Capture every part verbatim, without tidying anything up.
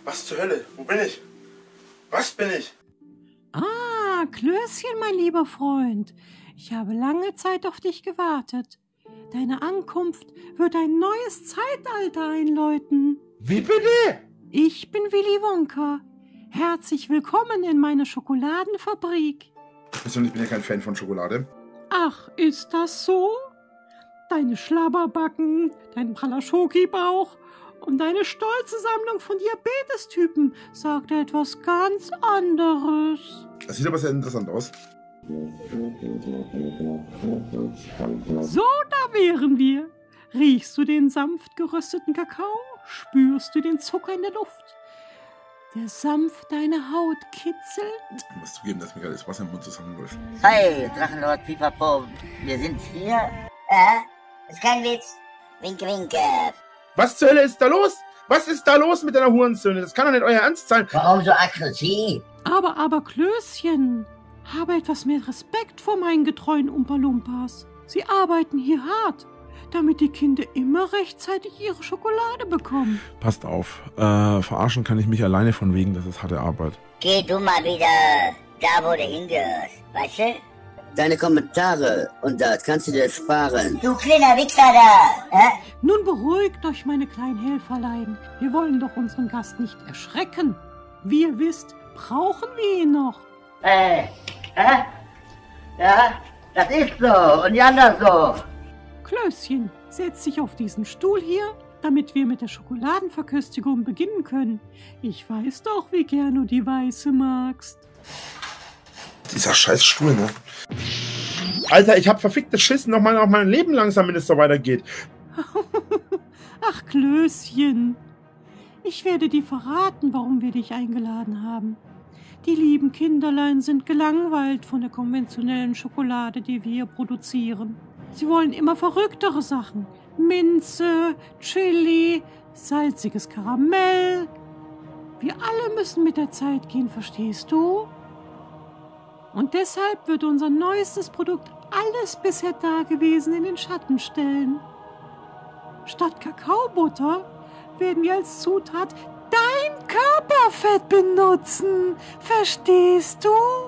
Was zur Hölle? Wo bin ich? Was bin ich? Ah, Klößchen, mein lieber Freund. Ich habe lange Zeit auf dich gewartet. Deine Ankunft wird ein neues Zeitalter einläuten. Wie bitte? Ich bin Willy Wonka. Herzlich willkommen in meiner Schokoladenfabrik. Persönlich bin ich kein Fan von Schokolade. Ach, ist das so? Deine Schlabberbacken, dein praller Schokibauch und deine stolze Sammlung von Diabetestypen sagt etwas ganz anderes. Das sieht aber sehr interessant aus. So, da wären wir. Riechst du den sanft gerösteten Kakao? Spürst du den Zucker in der Luft, der sanft deine Haut kitzelt? Ich muss zugeben, dass mir gerade das Wasser im Mund zusammenläuft. Hi, Drachenlord Pipapo. Wir sind hier. Äh, ist kein Witz. Winke, winke. Was zur Hölle ist da los? Was ist da los mit deiner Hurensöhne? Das kann doch nicht euer Ernst sein. Warum so aggressiv? Aber, aber, Klößchen, habe etwas mehr Respekt vor meinen getreuen Umpa-Lumpas. Sie arbeiten hier hart, damit die Kinder immer rechtzeitig ihre Schokolade bekommen. Passt auf, äh, verarschen kann ich mich alleine von wegen, das ist harte Arbeit. Geh du mal wieder da, wo du hingehörst, weißt du? Deine Kommentare und das kannst du dir sparen. Du kleiner Wichser da! Hä? Nun beruhigt euch, meine kleinen Helferlein. Wir wollen doch unseren Gast nicht erschrecken. Wie ihr wisst, brauchen wir ihn noch. Äh, äh? Ja, das ist so und Jana so. Klößchen, setz dich auf diesen Stuhl hier, damit wir mit der Schokoladenverköstigung beginnen können. Ich weiß doch, wie gern du die Weiße magst. Dieser scheiß Stuhl, ne? Alter, ich hab verficktes Schiss noch mal auf mein Leben langsam, wenn es so weitergeht. Ach, Klößchen. Ich werde dir verraten, warum wir dich eingeladen haben. Die lieben Kinderlein sind gelangweilt von der konventionellen Schokolade, die wir hier produzieren. Sie wollen immer verrücktere Sachen. Minze, Chili, salziges Karamell. Wir alle müssen mit der Zeit gehen, verstehst du? Und deshalb wird unser neuestes Produkt alles bisher Dagewesene in den Schatten stellen. Statt Kakaobutter werden wir als Zutat dein Körperfett benutzen. Verstehst du?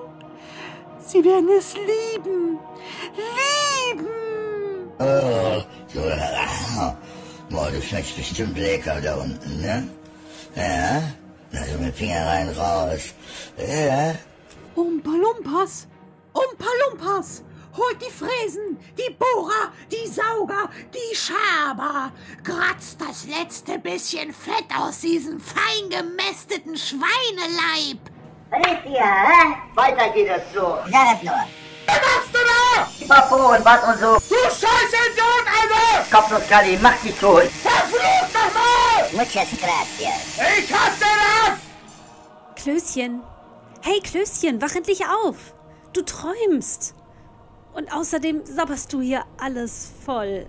Sie werden es lieben. Lieben! Oh, so, boah, du schmeckst bestimmt lecker da unten, ne? Ja? Also mit Finger rein, raus. Ja? Umpa-Lumpas! Umpa-Lumpas! Holt die Fräsen, die Bohrer, die Sauger, die Schaber! Kratzt das letzte bisschen Fett aus diesem fein gemästeten Schweineleib! Was ist hier, hä? Weiter geht es so. Sag das nur. Was machst du da? Pipapo und was und so. Du scheiß Idiot, Alter! Kopflos, Galli, mach dich tot. Verflucht nochmal! Muchas gracias. Ich hasse das! Klößchen. Hey, Klößchen, wach endlich auf. Du träumst. Und außerdem sabberst du hier alles voll.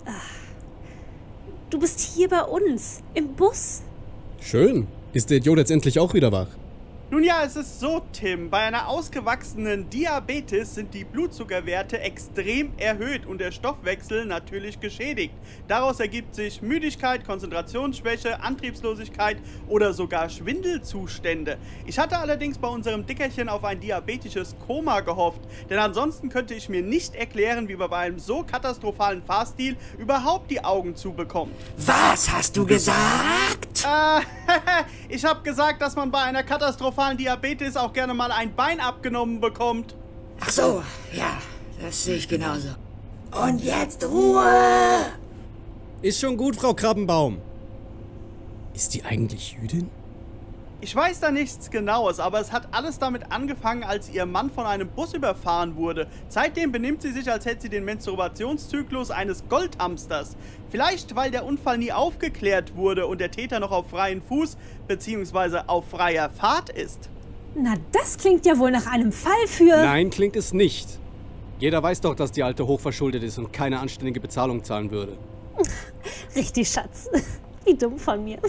Du bist hier bei uns, im Bus. Schön. Ist der Idiot jetzt endlich auch wieder wach? Nun ja, es ist so, Tim. Bei einer ausgewachsenen Diabetes sind die Blutzuckerwerte extrem erhöht und der Stoffwechsel natürlich geschädigt. Daraus ergibt sich Müdigkeit, Konzentrationsschwäche, Antriebslosigkeit oder sogar Schwindelzustände. Ich hatte allerdings bei unserem Dickerchen auf ein diabetisches Koma gehofft, denn ansonsten könnte ich mir nicht erklären, wie wir bei einem so katastrophalen Fahrstil überhaupt die Augen zubekommen. Was hast du gesagt? Äh, ich habe gesagt, dass man bei einer katastrophalen Diabetes auch gerne mal ein Bein abgenommen bekommt. Ach so, ja, das sehe ich genauso. Und jetzt Ruhe! Ist schon gut, Frau Krabbenbaum. Ist die eigentlich Jüdin? Ich weiß da nichts Genaues, aber es hat alles damit angefangen, als ihr Mann von einem Bus überfahren wurde. Seitdem benimmt sie sich, als hätte sie den Menstruationszyklus eines Goldhamsters. Vielleicht, weil der Unfall nie aufgeklärt wurde und der Täter noch auf freien Fuß bzw. auf freier Fahrt ist. Na, das klingt ja wohl nach einem Fall für... Nein, klingt es nicht. Jeder weiß doch, dass die Alte hochverschuldet ist und keine anständige Bezahlung zahlen würde. Richtig, Schatz. Wie dumm von mir.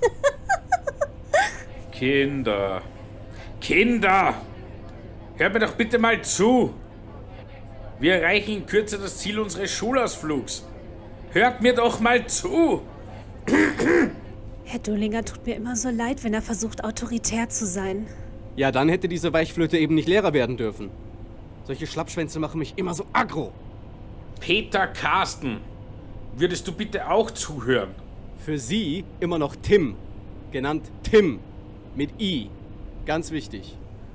Kinder, Kinder, hört mir doch bitte mal zu. Wir erreichen in Kürze das Ziel unseres Schulausflugs. Hört mir doch mal zu. Herr Dullinger tut mir immer so leid, wenn er versucht, autoritär zu sein. Ja, dann hätte diese Weichflöte eben nicht Lehrer werden dürfen. Solche Schlappschwänze machen mich immer so aggro. Peter Carsten, würdest du bitte auch zuhören? Für Sie immer noch Tim. Genannt Tim. Mit I. Ganz wichtig.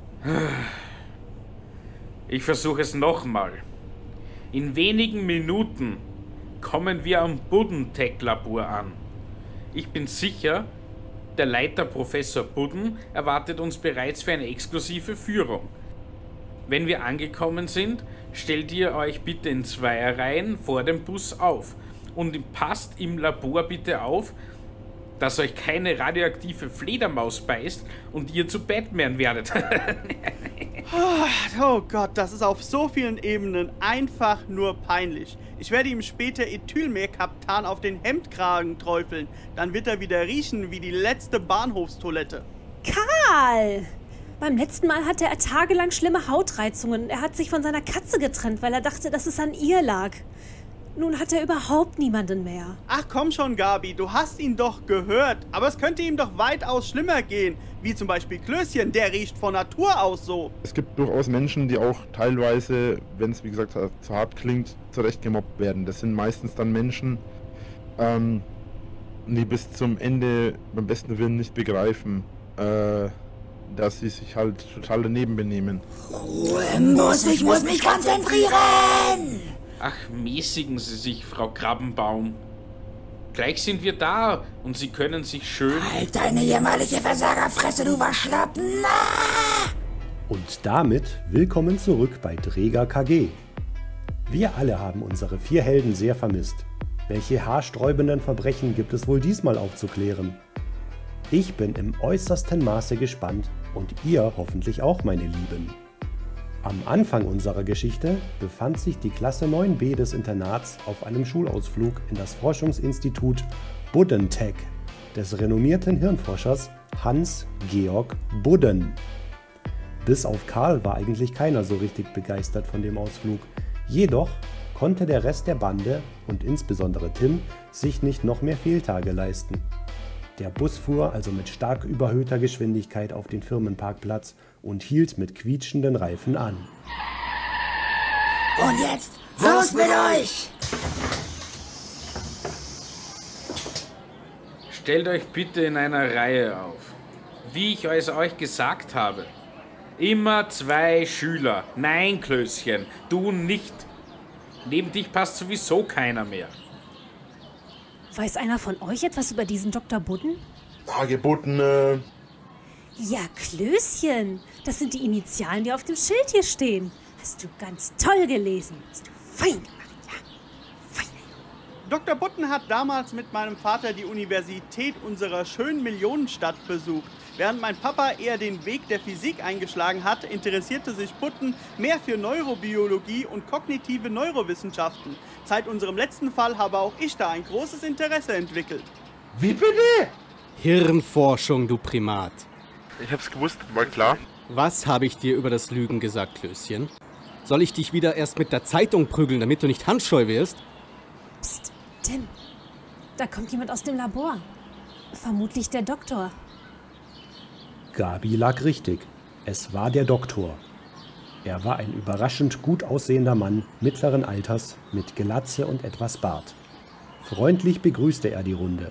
Ich versuche es nochmal. In wenigen Minuten kommen wir am Budden-Tech-Labor an. Ich bin sicher, der Leiter Professor Budden erwartet uns bereits für eine exklusive Führung. Wenn wir angekommen sind, stellt ihr euch bitte in Zweierreihen vor dem Bus auf und passt im Labor bitte auf, dass euch keine radioaktive Fledermaus beißt und ihr zu Batman werdet. Oh Gott, das ist auf so vielen Ebenen einfach nur peinlich. Ich werde ihm später Ethylmerkaptan auf den Hemdkragen träufeln. Dann wird er wieder riechen wie die letzte Bahnhofstoilette. Karl! Beim letzten Mal hatte er tagelang schlimme Hautreizungen. Er hat sich von seiner Katze getrennt, weil er dachte, dass es an ihr lag. Nun hat er überhaupt niemanden mehr. Ach komm schon, Gabi, du hast ihn doch gehört. Aber es könnte ihm doch weitaus schlimmer gehen. Wie zum Beispiel Klößchen, der riecht von Natur aus so. Es gibt durchaus Menschen, die auch teilweise, wenn es wie gesagt zu hart klingt, zurecht gemobbt werden. Das sind meistens dann Menschen, ähm, die bis zum Ende beim besten Willen nicht begreifen, äh, dass sie sich halt total daneben benehmen. Ruhe muss, ich muss mich konzentrieren! Ach, mäßigen Sie sich, Frau Krabbenbaum. Gleich sind wir da und Sie können sich schön... Halt deine jämmerliche Versagerfresse, du Waschlappen! Ah! Und damit willkommen zurück bei Dräger K G. Wir alle haben unsere vier Helden sehr vermisst. Welche haarsträubenden Verbrechen gibt es wohl diesmal aufzuklären? Ich bin im äußersten Maße gespannt und ihr hoffentlich auch, meine Lieben. Am Anfang unserer Geschichte befand sich die Klasse neun b des Internats auf einem Schulausflug in das Forschungsinstitut Budden-Tech des renommierten Hirnforschers Hans-Georg Budden. Bis auf Karl war eigentlich keiner so richtig begeistert von dem Ausflug. Jedoch konnte der Rest der Bande und insbesondere Tim sich nicht noch mehr Fehltage leisten. Der Bus fuhr also mit stark überhöhter Geschwindigkeit auf den Firmenparkplatz und hielt mit quietschenden Reifen an. Und jetzt, los mit euch! Stellt euch bitte in einer Reihe auf. Wie ich es euch gesagt habe. Immer zwei Schüler. Nein, Klößchen, du nicht. Neben dich passt sowieso keiner mehr. Weiß einer von euch etwas über diesen Doktor Budden? Hagebudden, Ja, Klößchen. Das sind die Initialen, die auf dem Schild hier stehen. Hast du ganz toll gelesen. Hast du fein gemacht, ja. Fein. Doktor Budden hat damals mit meinem Vater die Universität unserer schönen Millionenstadt besucht. Während mein Papa eher den Weg der Physik eingeschlagen hat, interessierte sich Budden mehr für Neurobiologie und kognitive Neurowissenschaften. Seit unserem letzten Fall habe auch ich da ein großes Interesse entwickelt. Wie bitte? Hirnforschung, du Primat. Ich hab's gewusst, war klar. Was habe ich dir über das Lügen gesagt, Klößchen? Soll ich dich wieder erst mit der Zeitung prügeln, damit du nicht handscheu wirst? Psst, Tim. Da kommt jemand aus dem Labor. Vermutlich der Doktor. Gabi lag richtig. Es war der Doktor. Er war ein überraschend gut aussehender Mann mittleren Alters mit Glatze und etwas Bart. Freundlich begrüßte er die Runde.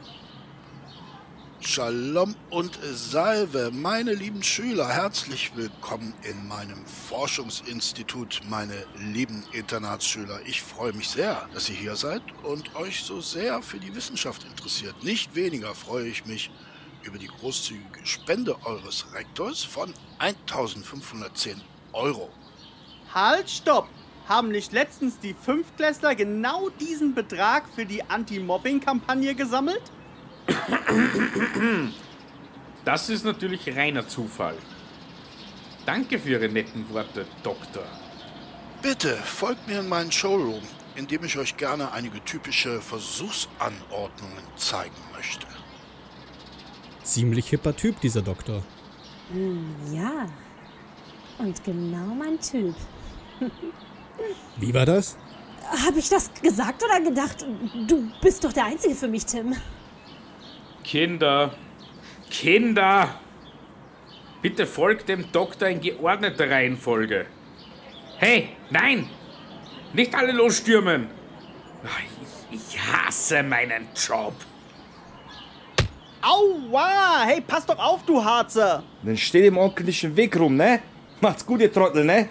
Shalom und Salve, meine lieben Schüler, herzlich willkommen in meinem Forschungsinstitut, meine lieben Internatsschüler. Ich freue mich sehr, dass ihr hier seid und euch so sehr für die Wissenschaft interessiert. Nicht weniger freue ich mich über die großzügige Spende eures Rektors von eintausendfünfhundertzehn Euro. Halt, stopp! Haben nicht letztens die Fünftklässler genau diesen Betrag für die Anti-Mobbing-Kampagne gesammelt? Das ist natürlich reiner Zufall. Danke für Ihre netten Worte, Doktor. Bitte folgt mir in meinen Showroom, in dem ich euch gerne einige typische Versuchsanordnungen zeigen möchte. Ziemlich hipper Typ, dieser Doktor. Hm, ja. Und genau mein Typ. Wie war das? Habe ich das gesagt oder gedacht? Du bist doch der Einzige für mich, Tim. Kinder, Kinder, bitte folgt dem Doktor in geordneter Reihenfolge. Hey, nein, nicht alle losstürmen. Ich, ich hasse meinen Job. Aua, hey, pass doch auf, du Harzer. Dann steh im ordentlichen Weg rum, ne? Macht's gut, ihr Trottel, ne?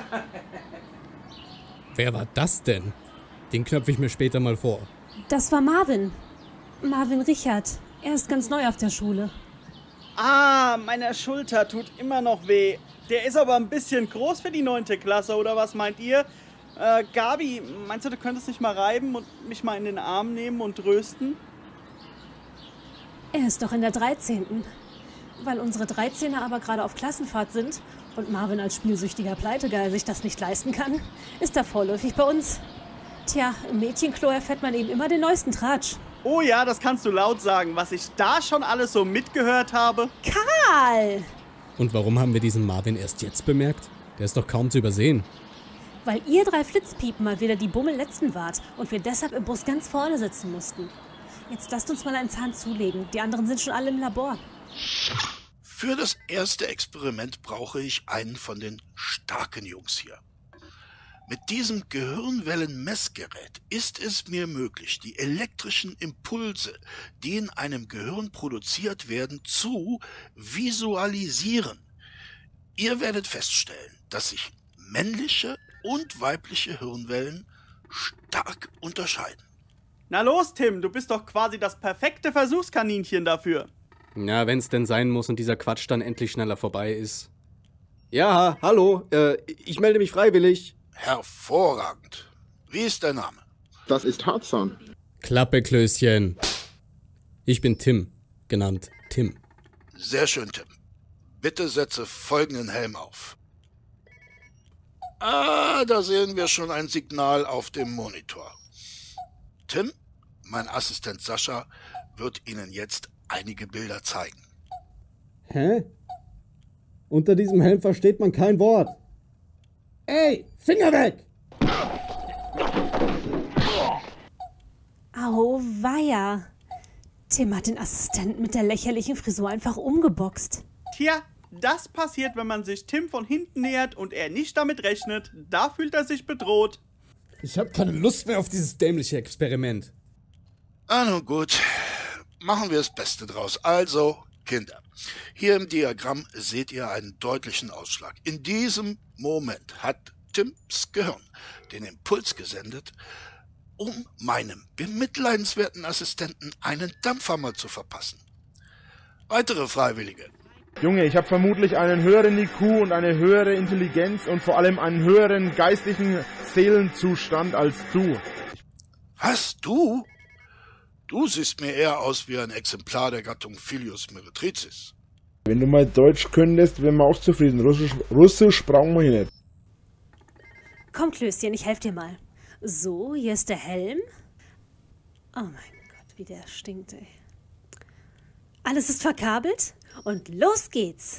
Wer war das denn? Den knöpfe ich mir später mal vor. Das war Marvin. Marvin Richard. Er ist ganz neu auf der Schule. Ah, meine Schulter tut immer noch weh. Der ist aber ein bisschen groß für die neunte Klasse, oder was meint ihr? Äh, Gabi, meinst du, du könntest nicht mal reiben und mich mal in den Arm nehmen und trösten? Er ist doch in der dreizehnten Weil unsere dreizehner aber gerade auf Klassenfahrt sind und Marvin als spielsüchtiger Pleitegeil sich das nicht leisten kann, ist er vorläufig bei uns. Tja, im Mädchenklo erfährt man eben immer den neuesten Tratsch. Oh ja, das kannst du laut sagen, was ich da schon alles so mitgehört habe. Karl! Und warum haben wir diesen Marvin erst jetzt bemerkt? Der ist doch kaum zu übersehen. Weil ihr drei Flitzpiepen mal wieder die Bummel-Letzten wart und wir deshalb im Bus ganz vorne sitzen mussten. Jetzt lasst uns mal einen Zahn zulegen. Die anderen sind schon alle im Labor. Für das erste Experiment brauche ich einen von den starken Jungs hier. Mit diesem Gehirnwellenmessgerät ist es mir möglich, die elektrischen Impulse, die in einem Gehirn produziert werden, zu visualisieren. Ihr werdet feststellen, dass sich männliche und weibliche Hirnwellen stark unterscheiden. Na los, Tim, du bist doch quasi das perfekte Versuchskaninchen dafür. Na, wenn's denn sein muss und dieser Quatsch dann endlich schneller vorbei ist. Ja, hallo, äh, ich melde mich freiwillig. Hervorragend. Wie ist dein Name? Das ist Tarzan. Klappe, Klößchen. Ich bin Tim, genannt Tim. Sehr schön, Tim. Bitte setze folgenden Helm auf. Ah, da sehen wir schon ein Signal auf dem Monitor. Tim, mein Assistent Sascha, wird Ihnen jetzt einige Bilder zeigen. Hä? Unter diesem Helm versteht man kein Wort. Ey, Finger weg! Au, weia. Tim hat den Assistenten mit der lächerlichen Frisur einfach umgeboxt. Tja, das passiert, wenn man sich Tim von hinten nähert und er nicht damit rechnet. Da fühlt er sich bedroht. Ich habe keine Lust mehr auf dieses dämliche Experiment. Ah, nun gut. Machen wir das Beste draus. Also, Kinder, hier im Diagramm seht ihr einen deutlichen Ausschlag. In diesem Moment hat Tims Gehirn den Impuls gesendet, um meinem bemitleidenswerten Assistenten einen Dampfhammer zu verpassen. Weitere Freiwillige. Junge, ich habe vermutlich einen höheren I Q und eine höhere Intelligenz und vor allem einen höheren geistlichen Seelenzustand als du. Was, du? Du siehst mir eher aus wie ein Exemplar der Gattung Philius meretricis. Wenn du mal Deutsch könntest, wären wir auch zufrieden. Russisch, Russisch brauchen wir hier nicht. Komm, Klößchen, ich helfe dir mal. So, hier ist der Helm. Oh mein Gott, wie der stinkt, ey. Alles ist verkabelt und los geht's.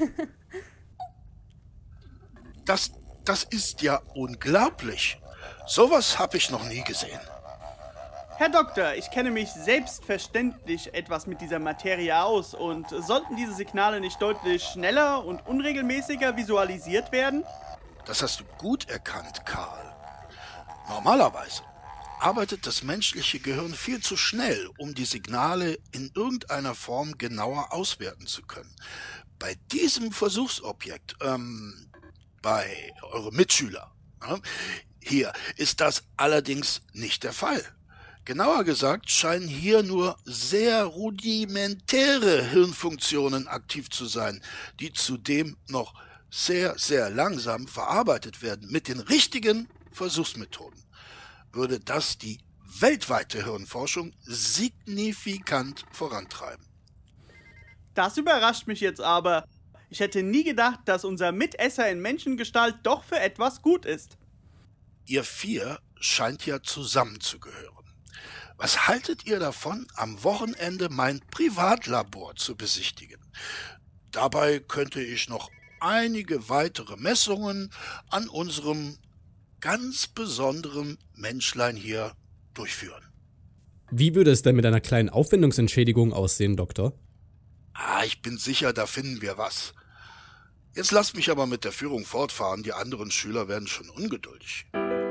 Das, das ist ja unglaublich. Sowas habe ich noch nie gesehen. Herr Doktor, ich kenne mich selbstverständlich etwas mit dieser Materie aus und sollten diese Signale nicht deutlich schneller und unregelmäßiger visualisiert werden? Das hast du gut erkannt, Karl. Normalerweise arbeitet das menschliche Gehirn viel zu schnell, um die Signale in irgendeiner Form genauer auswerten zu können. Bei diesem Versuchsobjekt, ähm, bei eurem Mitschüler, äh, hier ist das allerdings nicht der Fall. Genauer gesagt scheinen hier nur sehr rudimentäre Hirnfunktionen aktiv zu sein, die zudem noch sehr, sehr langsam verarbeitet werden. Mit den richtigen Versuchsmethoden würde das die weltweite Hirnforschung signifikant vorantreiben. Das überrascht mich jetzt aber. Ich hätte nie gedacht, dass unser Mitesser in Menschengestalt doch für etwas gut ist. Ihr vier scheint ja zusammenzugehören. Was haltet ihr davon, am Wochenende mein Privatlabor zu besichtigen? Dabei könnte ich noch einige weitere Messungen an unserem ganz besonderen Menschlein hier durchführen. Wie würde es denn mit einer kleinen Aufwendungsentschädigung aussehen, Doktor? Ah, ich bin sicher, da finden wir was. Jetzt lasst mich aber mit der Führung fortfahren, die anderen Schüler werden schon ungeduldig.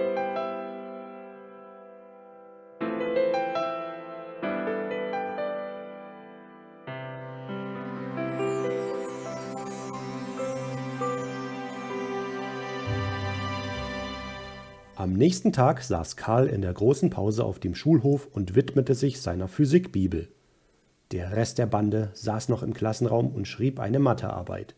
Am nächsten Tag saß Karl in der großen Pause auf dem Schulhof und widmete sich seiner Physikbibel. Der Rest der Bande saß noch im Klassenraum und schrieb eine Mathearbeit.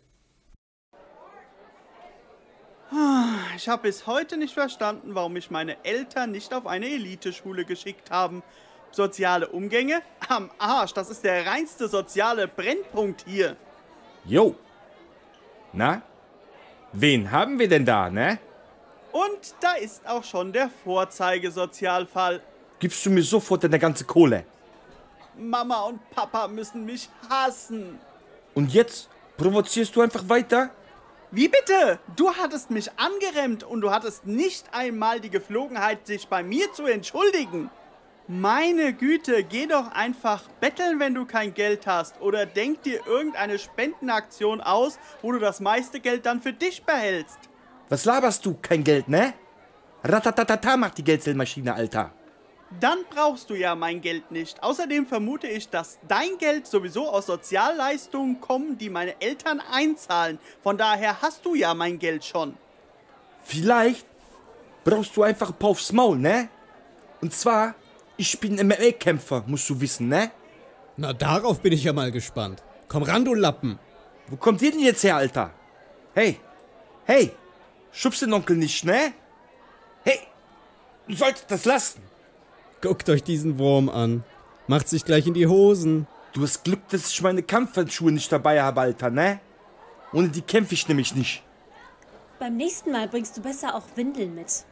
Ich habe bis heute nicht verstanden, warum mich meine Eltern nicht auf eine Eliteschule geschickt haben. Soziale Umgänge? Am Arsch, das ist der reinste soziale Brennpunkt hier. Jo. Na? Wen haben wir denn da, ne? Und da ist auch schon der Vorzeigesozialfall. Gibst du mir sofort deine ganze Kohle? Mama und Papa müssen mich hassen. Und jetzt provozierst du einfach weiter? Wie bitte? Du hattest mich angeremmt und du hattest nicht einmal die Geflogenheit, sich bei mir zu entschuldigen. Meine Güte, geh doch einfach betteln, wenn du kein Geld hast. Oder denk dir irgendeine Spendenaktion aus, wo du das meiste Geld dann für dich behältst. Was laberst du? Kein Geld, ne? Ratatatata macht die Geldzählmaschine, Alter. Dann brauchst du ja mein Geld nicht. Außerdem vermute ich, dass dein Geld sowieso aus Sozialleistungen kommt, die meine Eltern einzahlen. Von daher hast du ja mein Geld schon. Vielleicht brauchst du einfach ein paar aufs Maul, ne? Und zwar, ich bin M M A-Kämpfer, musst du wissen, ne? Na, darauf bin ich ja mal gespannt. Komm ran, du Lappen. Wo kommt ihr denn jetzt her, Alter? Hey, hey, schubst den Onkel nicht, ne? Hey, du solltest das lassen. Guckt euch diesen Wurm an. Macht sich gleich in die Hosen. Du hast Glück, dass ich meine Kampfhandschuhe nicht dabei habe, Alter, ne? Ohne die kämpfe ich nämlich nicht. Beim nächsten Mal bringst du besser auch Windeln mit.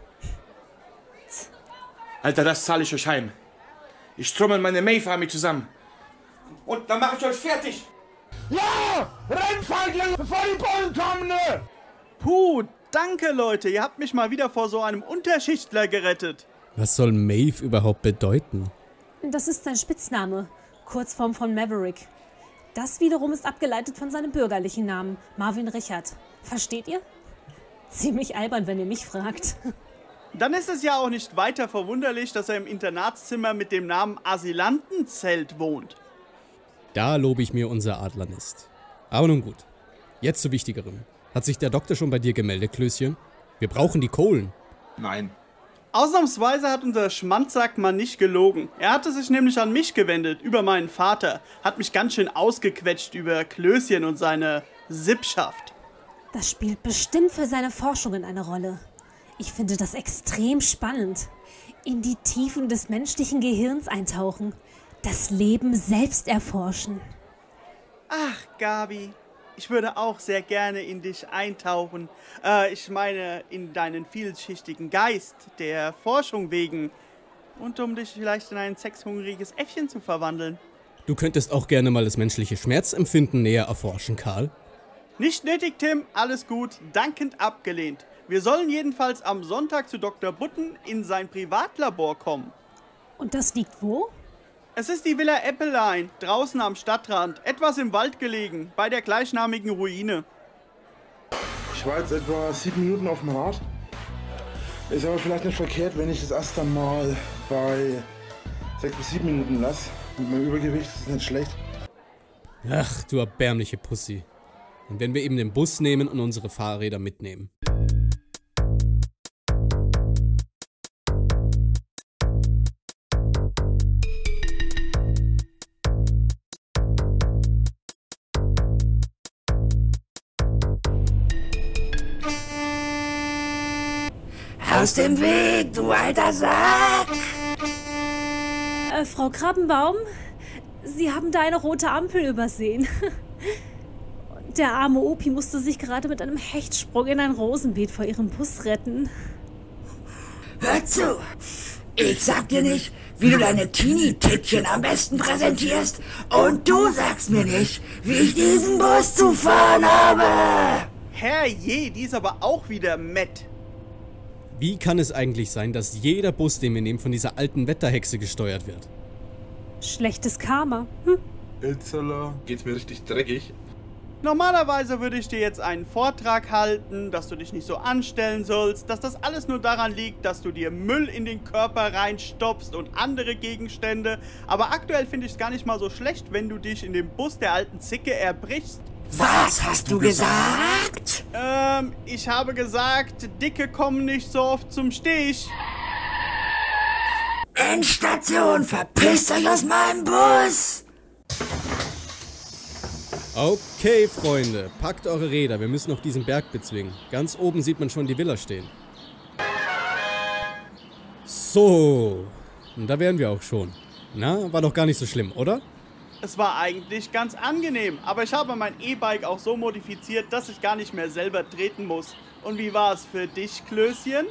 Alter, das zahle ich euch heim. Ich trommel meine Mayfarmie zusammen. Und dann mache ich euch fertig. Ja! Rennfeiglinge, bevor die Bullen kommen, ne? Puh, danke, Leute. Ihr habt mich mal wieder vor so einem Unterschichtler gerettet. Was soll Maeve überhaupt bedeuten? Das ist sein Spitzname, Kurzform von Maverick. Das wiederum ist abgeleitet von seinem bürgerlichen Namen, Marvin Richard. Versteht ihr? Ziemlich albern, wenn ihr mich fragt. Dann ist es ja auch nicht weiter verwunderlich, dass er im Internatszimmer mit dem Namen Asylantenzelt wohnt. Da lobe ich mir unser Adlernest. Aber nun gut. Jetzt zu Wichtigerem. Hat sich der Doktor schon bei dir gemeldet, Klößchen? Wir brauchen die Kohlen. Nein. Ausnahmsweise hat unser Schmandsack mal nicht gelogen. Er hatte sich nämlich an mich gewendet, über meinen Vater. Hat mich ganz schön ausgequetscht über Klößchen und seine Sippschaft. Das spielt bestimmt für seine Forschungen eine Rolle. Ich finde das extrem spannend. In die Tiefen des menschlichen Gehirns eintauchen. Das Leben selbst erforschen. Ach, Gabi, ich würde auch sehr gerne in dich eintauchen. Äh, ich meine, in deinen vielschichtigen Geist, der Forschung wegen. Und um dich vielleicht in ein sexhungriges Äffchen zu verwandeln. Du könntest auch gerne mal das menschliche Schmerzempfinden näher erforschen, Karl. Nicht nötig, Tim. Alles gut. Dankend abgelehnt. Wir sollen jedenfalls am Sonntag zu Doktor Butten in sein Privatlabor kommen. Und das liegt wo? Es ist die Villa Eppelein, draußen am Stadtrand, etwas im Wald gelegen, bei der gleichnamigen Ruine. Ich war jetzt etwa sieben Minuten auf dem Rad. Ist aber vielleicht nicht verkehrt, wenn ich das erst dann mal bei sechs bis sieben Minuten lasse. Mit meinem Übergewicht ist nicht schlecht. Ach, du erbärmliche Pussy. Und wenn wir eben den Bus nehmen und unsere Fahrräder mitnehmen. Aus dem Weg, du alter Sack! Äh, Frau Krabbenbaum, Sie haben da eine rote Ampel übersehen. Der arme Opi musste sich gerade mit einem Hechtsprung in ein Rosenbeet vor ihrem Bus retten. Hör zu! Ich sag dir nicht, wie du deine Teenie-Tittchen am besten präsentierst, und du sagst mir nicht, wie ich diesen Bus zu fahren habe! Herrje, die ist aber auch wieder Matt. Wie kann es eigentlich sein, dass jeder Bus, den wir nehmen, von dieser alten Wetterhexe gesteuert wird? Schlechtes Karma. Hm. Itzala. Geht's mir richtig dreckig. Normalerweise würde ich dir jetzt einen Vortrag halten, dass du dich nicht so anstellen sollst, dass das alles nur daran liegt, dass du dir Müll in den Körper reinstopfst und andere Gegenstände. Aber aktuell finde ich es gar nicht mal so schlecht, wenn du dich in dem Bus der alten Zicke erbrichst. Was hast du gesagt? Ähm, ich habe gesagt, Dicke kommen nicht so oft zum Stich. Endstation, verpisst euch aus meinem Bus! Okay, Freunde, packt eure Räder, wir müssen noch diesen Berg bezwingen. Ganz oben sieht man schon die Villa stehen. So, und da wären wir auch schon. Na, war doch gar nicht so schlimm, oder? Es war eigentlich ganz angenehm, aber ich habe mein E-Bike auch so modifiziert, dass ich gar nicht mehr selber treten muss. Und wie war es für dich, Klößchen?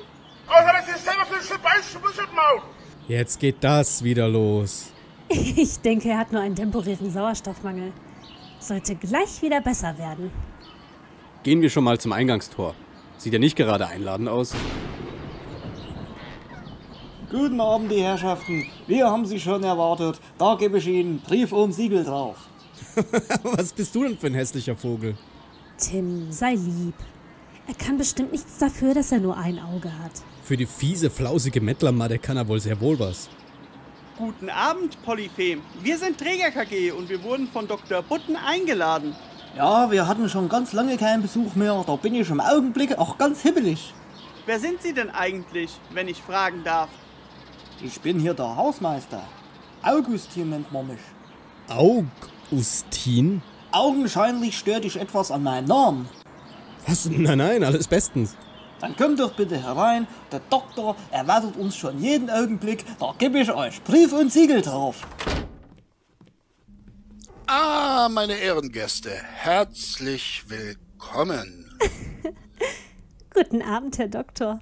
Jetzt geht das wieder los. Ich denke, er hat nur einen temporären Sauerstoffmangel. Sollte gleich wieder besser werden. Gehen wir schon mal zum Eingangstor. Sieht ja nicht gerade einladend aus. Guten Abend, die Herrschaften. Wir haben Sie schon erwartet. Da gebe ich Ihnen Brief und Siegel drauf. Was bist du denn für ein hässlicher Vogel? Tim, sei lieb. Er kann bestimmt nichts dafür, dass er nur ein Auge hat. Für die fiese, flausige Mettlermadde kann er wohl sehr wohl was. Guten Abend, Polyphem. Wir sind Träger K G und wir wurden von Doktor Butten eingeladen. Ja, wir hatten schon ganz lange keinen Besuch mehr. Da bin ich im Augenblick auch ganz hibbelig. Wer sind Sie denn eigentlich, wenn ich fragen darf? Ich bin hier der Hausmeister. Augustin nennt man mich. Augustin? Augenscheinlich stört dich etwas an meinem Namen. Was? Nein, nein, alles bestens. Dann kommt doch bitte herein. Der Doktor erwartet uns schon jeden Augenblick. Da gebe ich euch Brief und Siegel drauf. Ah, meine Ehrengäste, herzlich willkommen. Guten Abend, Herr Doktor.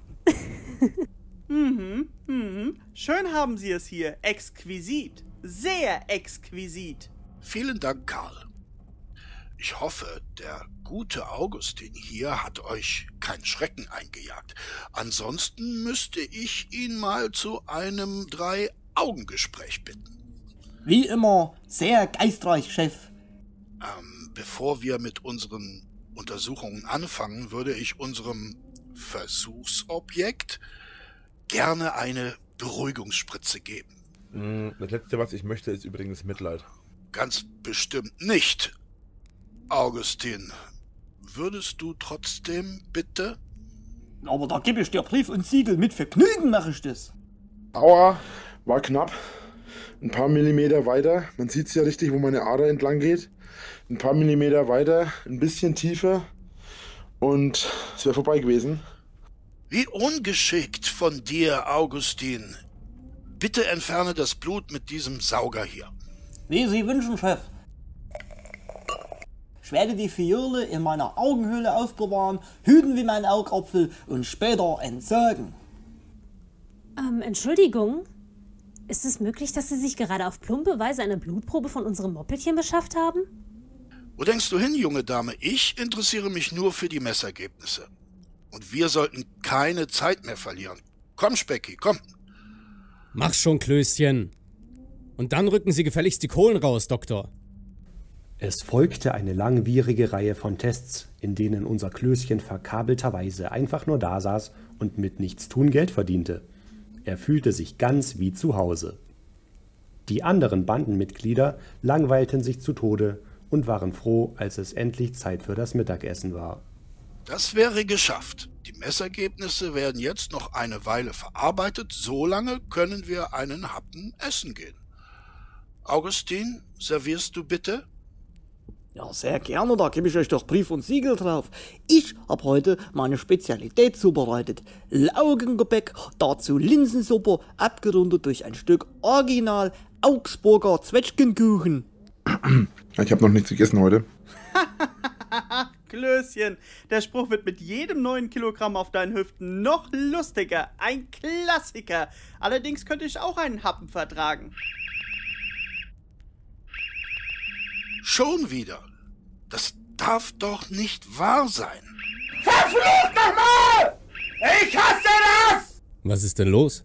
Mhm, mhm. Schön haben Sie es hier. Exquisit. Sehr exquisit. Vielen Dank, Karl. Ich hoffe, der gute Augustin hier hat euch keinen Schrecken eingejagt. Ansonsten müsste ich ihn mal zu einem Drei-Augen-Gespräch bitten. Wie immer, sehr geistreich, Chef. Ähm, bevor wir mit unseren Untersuchungen anfangen, würde ich unserem Versuchsobjekt gerne eine Beruhigungsspritze geben. Das Letzte, was ich möchte, ist übrigens Mitleid. Ganz bestimmt nicht. Augustin, würdest du trotzdem bitte? Aber da gebe ich dir Brief und Siegel. Mit Vergnügen mache ich das. Aua, war knapp. Ein paar Millimeter weiter. Man sieht es ja richtig, wo meine Ader entlang geht. Ein paar Millimeter weiter, ein bisschen tiefer. Und es wäre vorbei gewesen. Wie ungeschickt von dir, Augustin. Bitte entferne das Blut mit diesem Sauger hier. Wie Sie wünschen, Chef. Ich werde die Fiole in meiner Augenhöhle aufbewahren, hüten wie mein Augapfel und später entsorgen. Ähm, Entschuldigung? Ist es möglich, dass Sie sich gerade auf plumpe Weise eine Blutprobe von unserem Moppelchen beschafft haben? Wo denkst du hin, junge Dame? Ich interessiere mich nur für die Messergebnisse. Und wir sollten keine Zeit mehr verlieren. Komm, Specki, komm. Mach schon, Klößchen. Und dann rücken Sie gefälligst die Kohlen raus, Doktor. Es folgte eine langwierige Reihe von Tests, in denen unser Klößchen verkabelterweise einfach nur dasaß und mit Nichtstun Geld verdiente. Er fühlte sich ganz wie zu Hause. Die anderen Bandenmitglieder langweilten sich zu Tode und waren froh, als es endlich Zeit für das Mittagessen war. Das wäre geschafft. Die Messergebnisse werden jetzt noch eine Weile verarbeitet. So lange können wir einen Happen essen gehen. Augustin, servierst du bitte? Ja, sehr gerne, da gebe ich euch doch Brief und Siegel drauf. Ich habe heute meine Spezialität zubereitet. Laugengebäck, dazu Linsensuppe, abgerundet durch ein Stück Original Augsburger Zwetschgenkuchen. Ich habe noch nichts gegessen heute. Klößchen, der Spruch wird mit jedem neuen Kilogramm auf deinen Hüften noch lustiger. Ein Klassiker. Allerdings könnte ich auch einen Happen vertragen. Schon wieder. Das darf doch nicht wahr sein. Verflucht nochmal! Ich hasse das! Was ist denn los?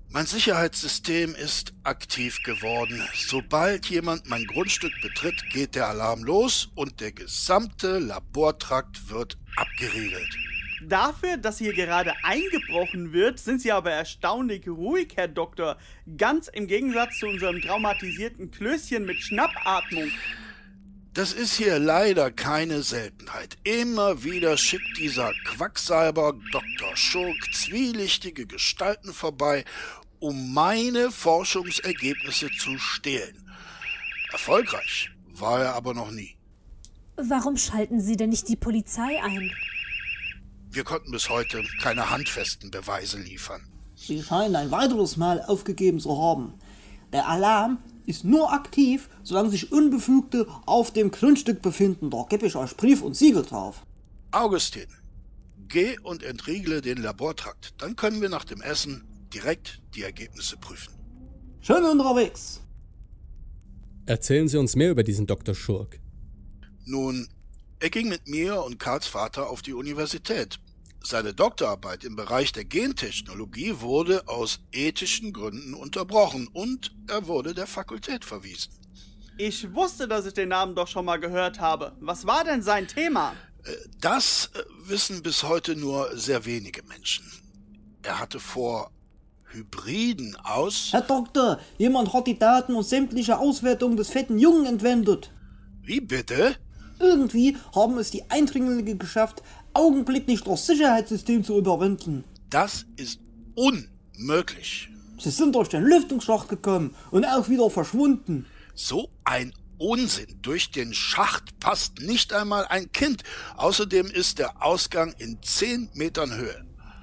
Mein Sicherheitssystem ist aktiv geworden. Sobald jemand mein Grundstück betritt, geht der Alarm los und der gesamte Labortrakt wird abgeriegelt. Dafür, dass hier gerade eingebrochen wird, sind Sie aber erstaunlich ruhig, Herr Doktor. Ganz im Gegensatz zu unserem traumatisierten Klößchen mit Schnappatmung. Das ist hier leider keine Seltenheit. Immer wieder schickt dieser Quacksalber Doktor Schurk zwielichtige Gestalten vorbei, um meine Forschungsergebnisse zu stehlen. Erfolgreich war er aber noch nie. Warum schalten Sie denn nicht die Polizei ein? Wir konnten bis heute keine handfesten Beweise liefern. Sie scheinen ein weiteres Mal aufgegeben zu haben. Der Alarm ist nur aktiv, solange sich Unbefugte auf dem Grundstück befinden. Da gebe ich euch Brief und Siegel drauf. Augustin, geh und entriegle den Labortrakt. Dann können wir nach dem Essen direkt die Ergebnisse prüfen. Schön unterwegs. Erzählen Sie uns mehr über diesen Doktor Schurk. Nun, er ging mit mir und Karls Vater auf die Universität. Seine Doktorarbeit im Bereich der Gentechnologie wurde aus ethischen Gründen unterbrochen und er wurde der Fakultät verwiesen. Ich wusste, dass ich den Namen doch schon mal gehört habe. Was war denn sein Thema? Das wissen bis heute nur sehr wenige Menschen. Er hatte vor, Hybriden aus... Herr Doktor, jemand hat die Daten und sämtliche Auswertungen des fetten Jungen entwendet. Wie bitte? Irgendwie haben es die Eindringlinge geschafft, augenblicklich das Sicherheitssystem zu überwinden. Das ist unmöglich. Sie sind durch den Lüftungsschacht gekommen und auch wieder verschwunden. So ein Unsinn. Durch den Schacht passt nicht einmal ein Kind. Außerdem ist der Ausgang in zehn Metern Höhe.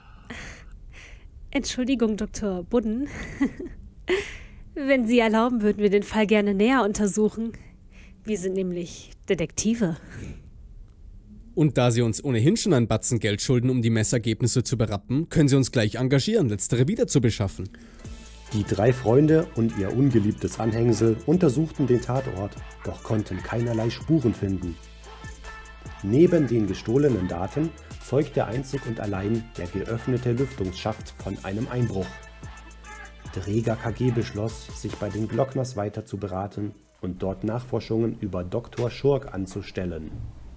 Entschuldigung, Doktor Budden. Wenn Sie erlauben, würden wir den Fall gerne näher untersuchen. Wir sind nämlich Detektive. Und da Sie uns ohnehin schon ein Batzen Geld schulden, um die Messergebnisse zu berappen, können Sie uns gleich engagieren, letztere wieder zu beschaffen. Die drei Freunde und ihr ungeliebtes Anhängsel untersuchten den Tatort, doch konnten keinerlei Spuren finden. Neben den gestohlenen Daten zeugte einzig und allein der geöffnete Lüftungsschacht von einem Einbruch. Dräger K G beschloss, sich bei den Glockners weiter zu beraten und dort Nachforschungen über Doktor Schurk anzustellen.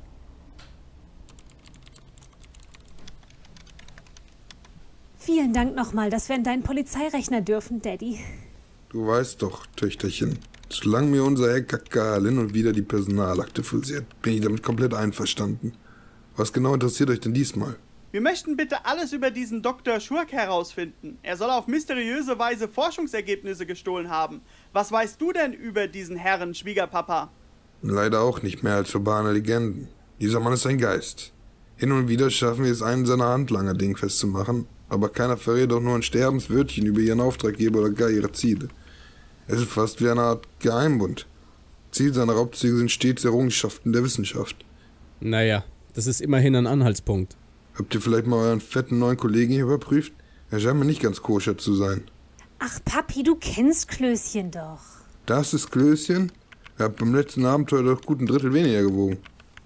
Vielen Dank nochmal, dass wir in deinen Polizeirechner dürfen, Daddy. Du weißt doch, Töchterchen, solange mir unser Herr Kakal hin und wieder die Personalakte fusiert, bin ich damit komplett einverstanden. Was genau interessiert euch denn diesmal? Wir möchten bitte alles über diesen Doktor Schurk herausfinden. Er soll auf mysteriöse Weise Forschungsergebnisse gestohlen haben. Was weißt du denn über diesen Herrn, Schwiegerpapa? Leider auch nicht mehr als urbane Legenden. Dieser Mann ist ein Geist. Hin und wieder schaffen wir es, einen seiner Handlanger dingfest zu machen, aber keiner verrät auch nur ein Sterbenswörtchen über ihren Auftraggeber oder gar ihre Ziele. Es ist fast wie eine Art Geheimbund. Ziel seiner Raubzüge sind stets Errungenschaften der Wissenschaft. Naja, das ist immerhin ein Anhaltspunkt. Habt ihr vielleicht mal euren fetten neuen Kollegen hier überprüft? Er scheint mir nicht ganz koscher zu sein. Ach, Papi, du kennst Klößchen doch. Das ist Klößchen? Er hat beim letzten Abenteuer doch gut ein Drittel weniger gewogen.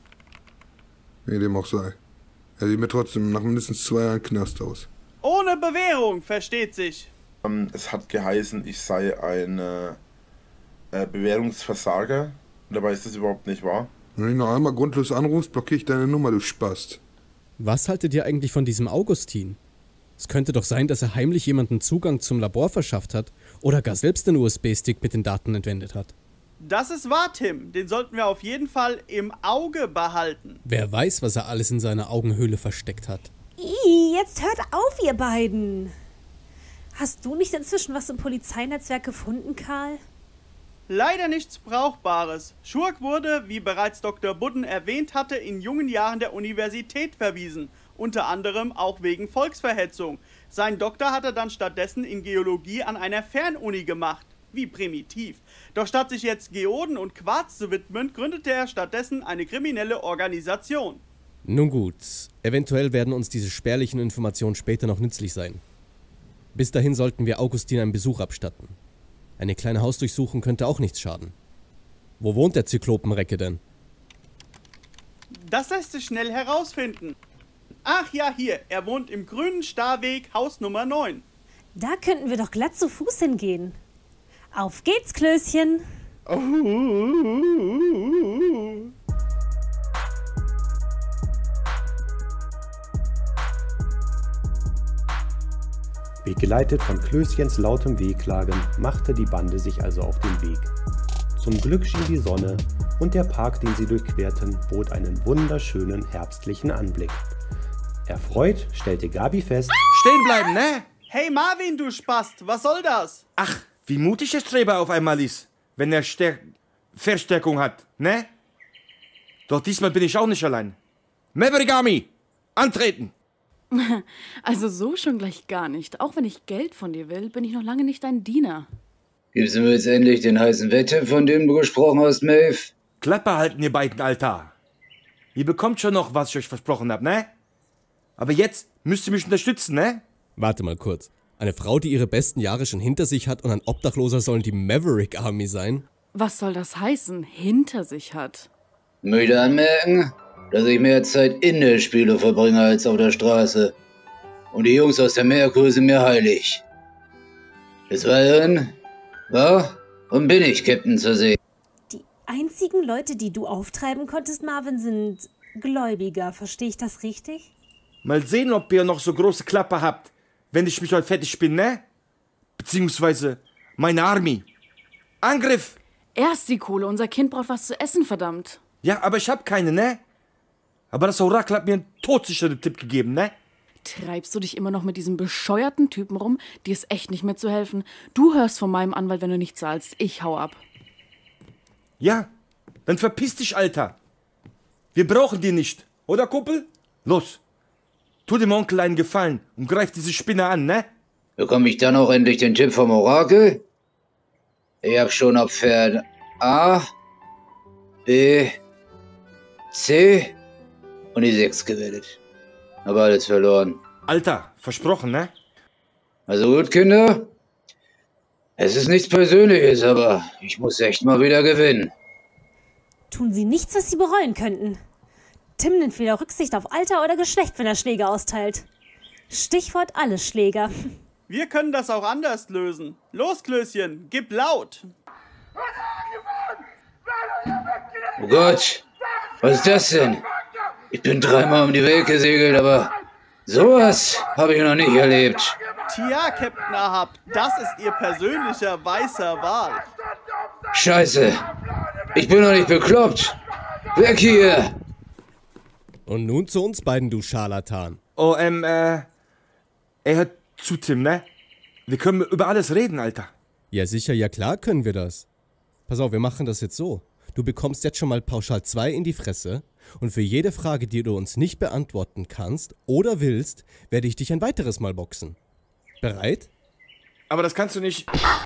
Wie dem auch sei. Er sieht mir trotzdem nach mindestens zwei Jahren Knast aus. Ohne Bewährung, versteht sich. Ähm, es hat geheißen, ich sei ein äh, äh, Bewährungsversager. Dabei ist das überhaupt nicht wahr. Wenn du noch einmal grundlos anrufst, blockiere ich deine Nummer, du Spast. Was haltet ihr eigentlich von diesem Augustin? Es könnte doch sein, dass er heimlich jemanden Zugang zum Labor verschafft hat oder gar selbst den U S B-Stick mit den Daten entwendet hat. Das ist wahr, Tim. Den sollten wir auf jeden Fall im Auge behalten. Wer weiß, was er alles in seiner Augenhöhle versteckt hat. Ih, jetzt hört auf, ihr beiden. Hast du nicht inzwischen was im Polizeinetzwerk gefunden, Karl? Leider nichts Brauchbares. Schurk wurde, wie bereits Doktor Budden erwähnt hatte, in jungen Jahren der Universität verwiesen. Unter anderem auch wegen Volksverhetzung. Sein Doktor hat er dann stattdessen in Geologie an einer Fernuni gemacht. Wie primitiv. Doch statt sich jetzt Geoden und Quarz zu widmen, gründete er stattdessen eine kriminelle Organisation. Nun gut, eventuell werden uns diese spärlichen Informationen später noch nützlich sein. Bis dahin sollten wir Augustin einen Besuch abstatten. Eine kleine Hausdurchsuchung könnte auch nichts schaden. Wo wohnt der Zyklopenrecke denn? Das lässt sich schnell herausfinden. Ach ja, hier, er wohnt im Grünen Starweg, Haus Nummer neun. Da könnten wir doch glatt zu Fuß hingehen. Auf geht's, Klößchen. Oh. Begleitet von Klößchens lautem Wehklagen machte die Bande sich also auf den Weg. Zum Glück schien die Sonne und der Park, den sie durchquerten, bot einen wunderschönen herbstlichen Anblick. Erfreut stellte Gabi fest: Stehen bleiben, ne? Hey Marvin, du Spast, was soll das? Ach, wie mutig der Streber auf einmal ist, wenn er Stär Verstärkung hat, ne? Doch diesmal bin ich auch nicht allein. Maverick Army, antreten! Also so schon gleich gar nicht. Auch wenn ich Geld von dir will, bin ich noch lange nicht dein Diener. Gibst du mir jetzt endlich den heißen Wette, von dem du gesprochen hast, Maeve? Klappe halten, ihr beiden, Alter. Ihr bekommt schon noch, was ich euch versprochen habe, ne? Aber jetzt müsst ihr mich unterstützen, ne? Warte mal kurz. Eine Frau, die ihre besten Jahre schon hinter sich hat und ein Obdachloser sollen die Maverick Army sein? Was soll das heißen, hinter sich hat? Möchte anmerken, dass ich mehr Zeit in der Spiele verbringe als auf der Straße. Und die Jungs aus der Meerkur sind mir heilig. Des Weiteren war und bin ich Captain zur See. Die einzigen Leute, die du auftreiben konntest, Marvin, sind Gläubiger. Verstehe ich das richtig? Mal sehen, ob ihr noch so große Klappe habt, wenn ich mich heute fertig bin, ne? Beziehungsweise meine Army. Angriff! Erst die Kohle, unser Kind braucht was zu essen, verdammt. Ja, aber ich hab keine, ne? Aber das Orakel hat mir einen todsicheren Tipp gegeben, ne? Treibst du dich immer noch mit diesem bescheuerten Typen rum? Dir ist echt nicht mehr zu helfen. Du hörst von meinem Anwalt, wenn du nicht zahlst. Ich hau ab. Ja, dann verpiss dich, Alter. Wir brauchen die nicht, oder Kumpel? Los, tu dem Onkel einen Gefallen und greif diese Spinne an, ne? Bekomme ich dann auch endlich den Tipp vom Orakel? Ich hab schon auf Pferd A, B, C und die sechs gewählt. Aber alles verloren. Alter, versprochen, ne? Also gut, Kinder. Es ist nichts Persönliches, aber ich muss echt mal wieder gewinnen. Tun sie nichts, was sie bereuen könnten. Tim nimmt weder Rücksicht auf Alter oder Geschlecht, wenn er Schläge austeilt. Stichwort alle Schläger. Wir können das auch anders lösen. Los, Klößchen, gib laut. Oh Gott, was ist das denn? Ich bin dreimal um die Welt gesegelt, aber sowas habe ich noch nicht erlebt. Tja, Captain Ahab, das ist Ihr persönlicher weißer Wal. Scheiße, ich bin doch nicht bekloppt. Weg hier! Und nun zu uns beiden, du Scharlatan. Oh, ähm, äh, er hört zu, Tim, ne? Wir können über alles reden, Alter. Ja sicher, ja klar können wir das. Pass auf, wir machen das jetzt so. Du bekommst jetzt schon mal pauschal zwei in die Fresse und für jede Frage, die du uns nicht beantworten kannst oder willst, werde ich dich ein weiteres Mal boxen. Bereit? Aber das kannst du nicht...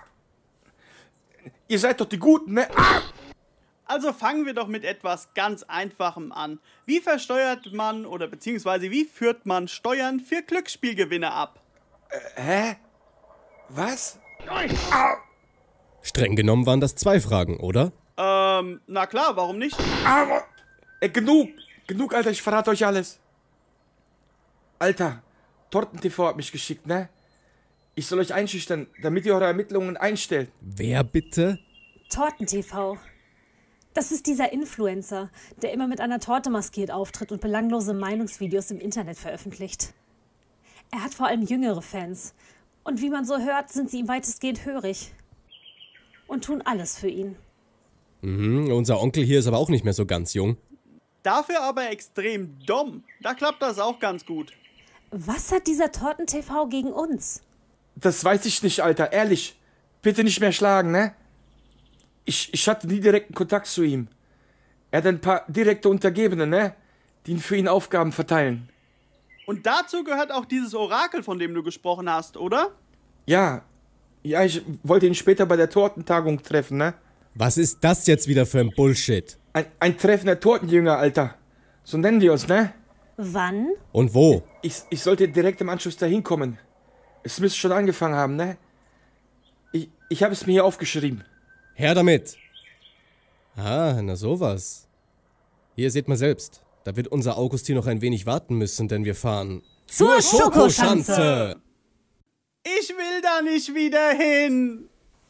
Ihr seid doch die Guten, ne? Also fangen wir doch mit etwas ganz Einfachem an. Wie versteuert man oder beziehungsweise wie führt man Steuern für Glücksspielgewinne ab? Äh, hä? Was? Streng genommen waren das zwei Fragen, oder? Ähm, na klar, warum nicht? Aber... Äh, genug! Genug, Alter, ich verrate euch alles. Alter, Torten-T V hat mich geschickt, ne? Ich soll euch einschüchtern, damit ihr eure Ermittlungen einstellt. Wer bitte? Torten-T V. Das ist dieser Influencer, der immer mit einer Torte maskiert auftritt und belanglose Meinungsvideos im Internet veröffentlicht. Er hat vor allem jüngere Fans. Und wie man so hört, sind sie ihm weitestgehend hörig. Und tun alles für ihn. Mhm, unser Onkel hier ist aber auch nicht mehr so ganz jung. Dafür aber extrem dumm. Da klappt das auch ganz gut. Was hat dieser Torten-T V gegen uns? Das weiß ich nicht, Alter, ehrlich. Bitte nicht mehr schlagen, ne? Ich, ich hatte nie direkten Kontakt zu ihm. Er hat ein paar direkte Untergebene, ne? Die ihn für ihn Aufgaben verteilen. Und dazu gehört auch dieses Orakel, von dem du gesprochen hast, oder? Ja. Ja, ich wollte ihn später bei der Tortentagung treffen, ne? Was ist das jetzt wieder für ein Bullshit? Ein, ein Treffen der Tortenjünger, Alter. So nennen die uns, ne? Wann? Und wo? Ich, ich sollte direkt im Anschluss dahin kommen. Es müsste schon angefangen haben, ne? Ich, ich habe es mir hier aufgeschrieben. Her damit! Ah, na sowas. Hier seht mal selbst. Da wird unser Augustin noch ein wenig warten müssen, denn wir fahren zur Schokoschanze! Ich will da nicht wieder hin.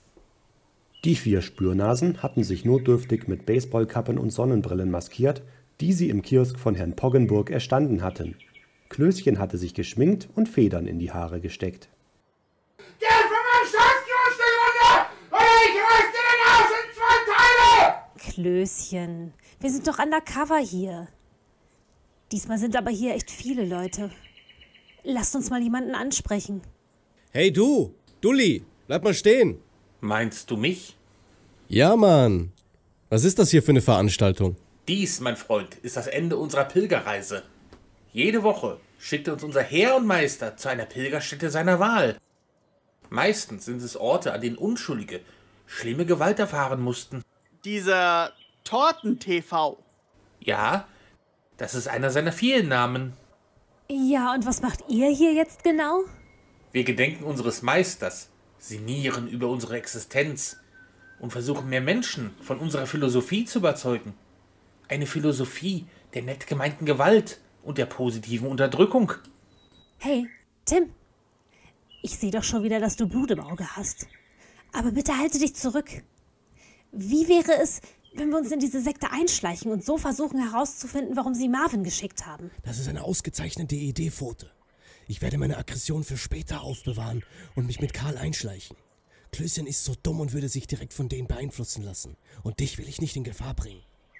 Die vier Spürnasen hatten sich notdürftig mit Baseballkappen und Sonnenbrillen maskiert, die sie im Kiosk von Herrn Poggenburg erstanden hatten. Klößchen hatte sich geschminkt und Federn in die Haare gesteckt. Geld für mein Schatzgerüste runter, oder ich röste den Haus in zwei Teile! Klößchen, wir sind doch undercover hier. Diesmal sind aber hier echt viele Leute. Lasst uns mal jemanden ansprechen. Hey du, Dulli, bleib mal stehen. Meinst du mich? Ja, Mann. Was ist das hier für eine Veranstaltung? Dies, mein Freund, ist das Ende unserer Pilgerreise. Jede Woche schickt uns unser Herr und Meister zu einer Pilgerstätte seiner Wahl. Meistens sind es Orte, an denen Unschuldige schlimme Gewalt erfahren mussten. Dieser Torten-T V. Ja, das ist einer seiner vielen Namen. Ja, und was macht ihr hier jetzt genau? Wir gedenken unseres Meisters, sinnieren über unsere Existenz und versuchen mehr Menschen von unserer Philosophie zu überzeugen. Eine Philosophie der nett gemeinten Gewalt und der positiven Unterdrückung. Hey, Tim. Ich sehe doch schon wieder, dass du Blut im Auge hast. Aber bitte halte dich zurück. Wie wäre es, wenn wir uns in diese Sekte einschleichen und so versuchen herauszufinden, warum sie Marvin geschickt haben? Das ist eine ausgezeichnete Idee, Pfote. Ich werde meine Aggression für später aufbewahren und mich mit Karl einschleichen. Klößchen ist so dumm und würde sich direkt von denen beeinflussen lassen. Und dich will ich nicht in Gefahr bringen.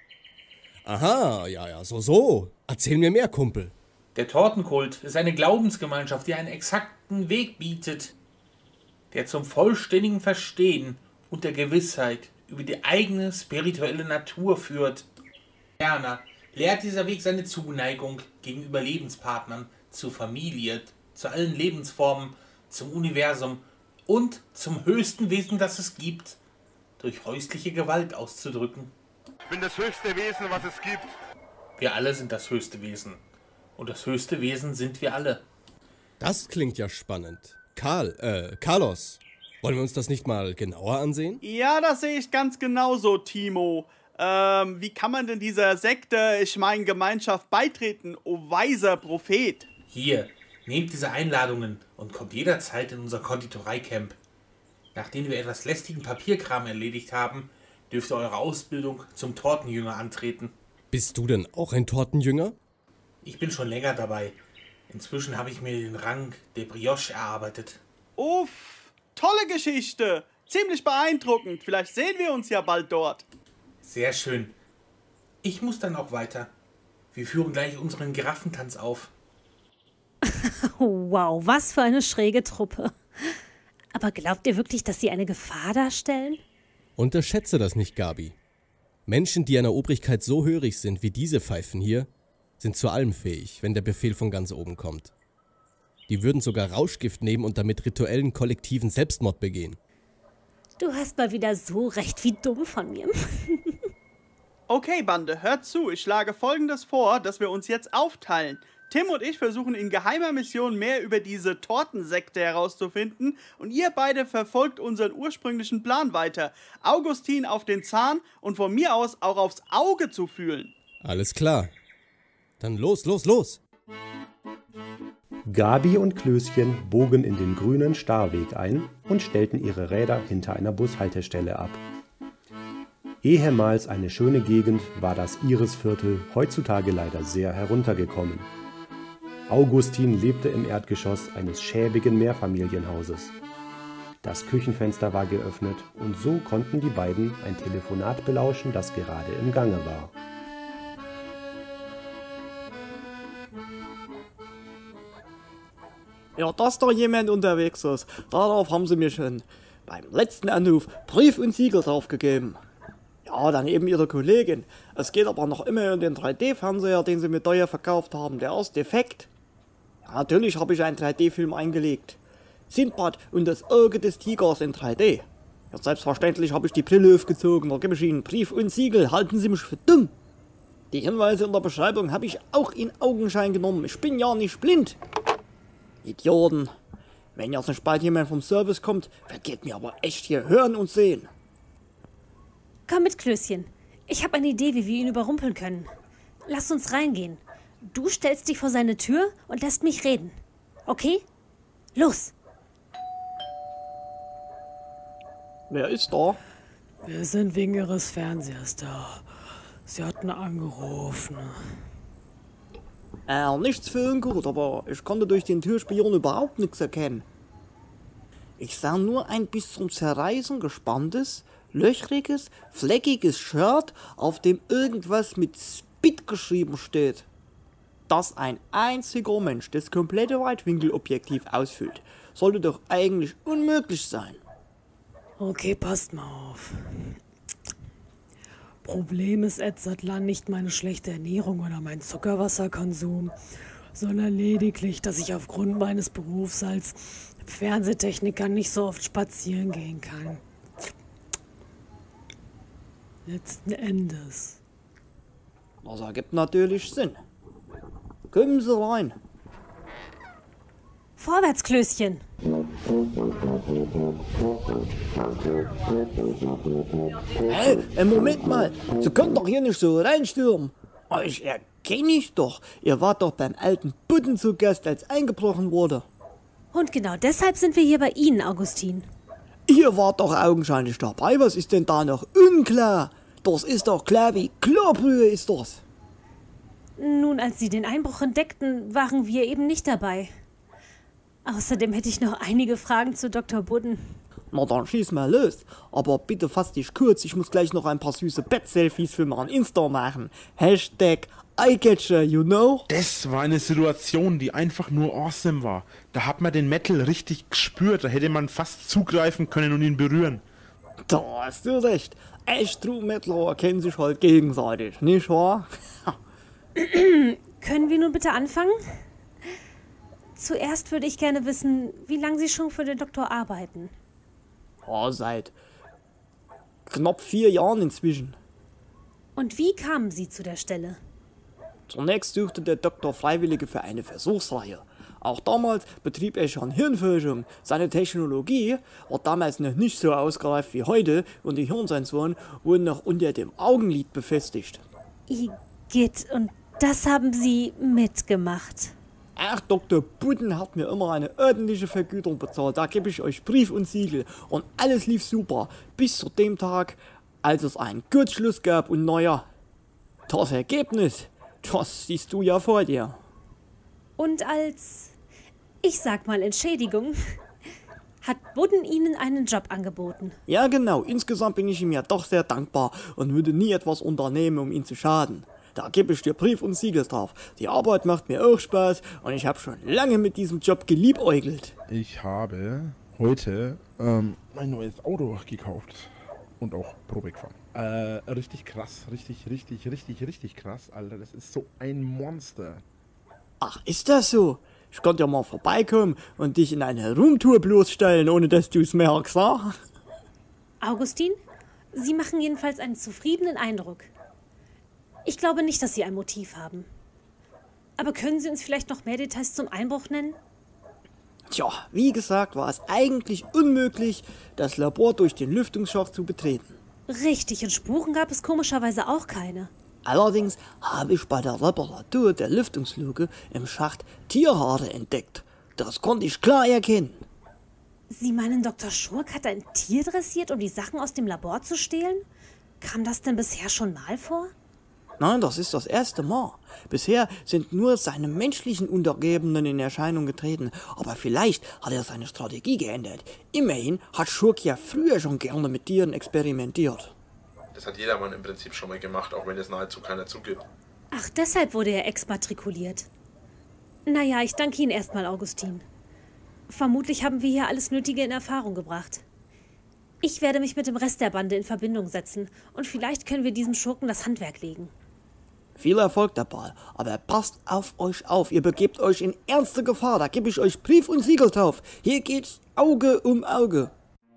Aha, ja, ja, so, so. Erzähl mir mehr, Kumpel. Der Tortenkult ist eine Glaubensgemeinschaft, die einen exakten Weg bietet, der zum vollständigen Verstehen und der Gewissheit über die eigene spirituelle Natur führt. Ferner lehrt dieser Weg seine Zuneigung gegenüber Lebenspartnern, zur Familie, zu allen Lebensformen, zum Universum und zum höchsten Wesen, das es gibt, durch häusliche Gewalt auszudrücken. Ich bin das höchste Wesen, was es gibt. Wir alle sind das höchste Wesen. Und das höchste Wesen sind wir alle. Das klingt ja spannend. Karl, äh, Carlos, wollen wir uns das nicht mal genauer ansehen? Ja, das sehe ich ganz genauso, Timo. Ähm, wie kann man denn dieser Sekte, ich meine Gemeinschaft, beitreten, o weiser Prophet? Hier, nehmt diese Einladungen und kommt jederzeit in unser Konditoreicamp. Nachdem wir etwas lästigen Papierkram erledigt haben, dürft ihr eure Ausbildung zum Tortenjünger antreten. Bist du denn auch ein Tortenjünger? Ich bin schon länger dabei. Inzwischen habe ich mir den Rang der Brioche erarbeitet. Uff, tolle Geschichte. Ziemlich beeindruckend. Vielleicht sehen wir uns ja bald dort. Sehr schön. Ich muss dann auch weiter. Wir führen gleich unseren Giraffentanz auf. Wow, was für eine schräge Truppe. Aber glaubt ihr wirklich, dass sie eine Gefahr darstellen? Unterschätze das nicht, Gabi. Menschen, die einer Obrigkeit so hörig sind wie diese Pfeifen hier, sind zu allem fähig, wenn der Befehl von ganz oben kommt. Die würden sogar Rauschgift nehmen und damit rituellen kollektiven Selbstmord begehen. Du hast mal wieder so recht, wie dumm von mir. Okay, Bande, hört zu. Ich schlage Folgendes vor, dass wir uns jetzt aufteilen. Tim und ich versuchen in geheimer Mission mehr über diese Tortensekte herauszufinden und ihr beide verfolgt unseren ursprünglichen Plan weiter. Augustin auf den Zahn und von mir aus auch aufs Auge zu fühlen. Alles klar. Dann los, los, los! Gabi und Klößchen bogen in den grünen Starweg ein und stellten ihre Räder hinter einer Bushaltestelle ab. Ehemals eine schöne Gegend war das Irisviertel heutzutage leider sehr heruntergekommen. Augustin lebte im Erdgeschoss eines schäbigen Mehrfamilienhauses. Das Küchenfenster war geöffnet und so konnten die beiden ein Telefonat belauschen, das gerade im Gange war. Ja, dass da jemand unterwegs ist, darauf haben sie mir schon beim letzten Anruf Brief und Siegel draufgegeben. Ja, dann eben ihre Kollegin. Es geht aber noch immer um den drei D-Fernseher, den sie mir teuer verkauft haben. Der ist defekt. Ja, natürlich habe ich einen drei D-Film eingelegt. Sindbad und das Auge des Tigers in drei D. Ja, selbstverständlich habe ich die Brille aufgezogen. Da gebe ich Ihnen Brief und Siegel. Halten Sie mich für dumm. Die Hinweise in der Beschreibung habe ich auch in Augenschein genommen. Ich bin ja nicht blind. Idioten. Wenn jetzt nicht bald jemand vom Service kommt, vergeht mir aber echt hier hören und sehen. Komm mit, Klößchen. Ich habe eine Idee, wie wir ihn überrumpeln können. Lass uns reingehen. Du stellst dich vor seine Tür und lässt mich reden. Okay? Los! Wer ist da? Wir sind wegen Ihres Fernsehers da. Sie hatten angerufen. Äh, nichts für ungut, aber ich konnte durch den Türspion überhaupt nichts erkennen. Ich sah nur ein bis zum Zerreißen gespanntes, löchriges, fleckiges Shirt, auf dem irgendwas mit Spit geschrieben steht. Dass ein einziger Mensch das komplette Weitwinkelobjektiv ausfüllt, sollte doch eigentlich unmöglich sein. Okay, passt mal auf. Problem ist Edzardlan nicht meine schlechte Ernährung oder mein Zuckerwasserkonsum, sondern lediglich, dass ich aufgrund meines Berufs als Fernsehtechniker nicht so oft spazieren gehen kann. Letzten Endes. Das ergibt natürlich Sinn. Kommen Sie rein. Vorwärts, Klößchen. Hey, äh, Moment mal. Sie können doch hier nicht so reinstürmen. Euch erkenne ich doch. Ihr wart doch beim alten Budden zu Gast, als eingebrochen wurde. Und genau deshalb sind wir hier bei Ihnen, Augustin. Ihr wart doch augenscheinlich dabei. Was ist denn da noch unklar? Das ist doch klar wie Klobrühe ist das. Nun, als Sie den Einbruch entdeckten, waren wir eben nicht dabei. Außerdem hätte ich noch einige Fragen zu Doktor Budden. Na dann schieß mal los. Aber bitte fass dich kurz, ich muss gleich noch ein paar süße Bett-Selfies für meinen Insta machen. Hashtag Eyecatcher, you know? Das war eine Situation, die einfach nur awesome war. Da hat man den Metal richtig gespürt, da hätte man fast zugreifen können und ihn berühren. Da hast du recht. Echt True Metaler kennen sich halt gegenseitig, nicht wahr? Können wir nun bitte anfangen? Zuerst würde ich gerne wissen, wie lange Sie schon für den Doktor arbeiten. Ja, seit knapp vier Jahren inzwischen. Und wie kamen Sie zu der Stelle? Zunächst suchte der Doktor Freiwillige für eine Versuchsreihe. Auch damals betrieb er schon Hirnforschung. Seine Technologie war damals noch nicht so ausgereift wie heute und die Hirnsensoren wurden noch unter dem Augenlid befestigt. Igitt, und das haben Sie mitgemacht? Ach, Doktor Budden hat mir immer eine ordentliche Vergütung bezahlt. Da gebe ich euch Brief und Siegel. Und alles lief super. Bis zu dem Tag, als es einen Kurzschluss gab und naja, das Ergebnis, das siehst du ja vor dir. Und als, ich sag mal Entschädigung, hat Budden Ihnen einen Job angeboten? Ja genau, insgesamt bin ich ihm ja doch sehr dankbar und würde nie etwas unternehmen, um ihn zu schaden. Da gebe ich dir Brief und Siegel drauf. Die Arbeit macht mir auch Spaß und ich habe schon lange mit diesem Job geliebäugelt. Ich habe heute ähm, ein neues Auto gekauft und auch Probe gefahren. Äh, richtig krass, richtig, richtig, richtig, richtig krass, Alter. Das ist so ein Monster. Ach, ist das so? Ich konnte ja mal vorbeikommen und dich in eine Roomtour bloßstellen, ohne dass du es merkst, ha? Augustin, Sie machen jedenfalls einen zufriedenen Eindruck. Ich glaube nicht, dass Sie ein Motiv haben. Aber können Sie uns vielleicht noch mehr Details zum Einbruch nennen? Tja, wie gesagt, war es eigentlich unmöglich, das Labor durch den Lüftungsschacht zu betreten. Richtig, und Spuren gab es komischerweise auch keine. Allerdings habe ich bei der Reparatur der Lüftungsluke im Schacht Tierhaare entdeckt. Das konnte ich klar erkennen. Sie meinen, Doktor Schurk hat ein Tier dressiert, um die Sachen aus dem Labor zu stehlen? Kam das denn bisher schon mal vor? Nein, das ist das erste Mal. Bisher sind nur seine menschlichen Untergebenen in Erscheinung getreten. Aber vielleicht hat er seine Strategie geändert. Immerhin hat Schurk ja früher schon gerne mit Tieren experimentiert. Das hat jedermann im Prinzip schon mal gemacht, auch wenn es nahezu keiner zugibt. Ach, deshalb wurde er exmatrikuliert. Naja, ich danke Ihnen erstmal, Augustin. Vermutlich haben wir hier alles Nötige in Erfahrung gebracht. Ich werde mich mit dem Rest der Bande in Verbindung setzen und vielleicht können wir diesem Schurken das Handwerk legen. Viel Erfolg dabei, aber passt auf euch auf. Ihr begebt euch in ernste Gefahr. Da gebe ich euch Brief und Siegel drauf. Hier geht's Auge um Auge.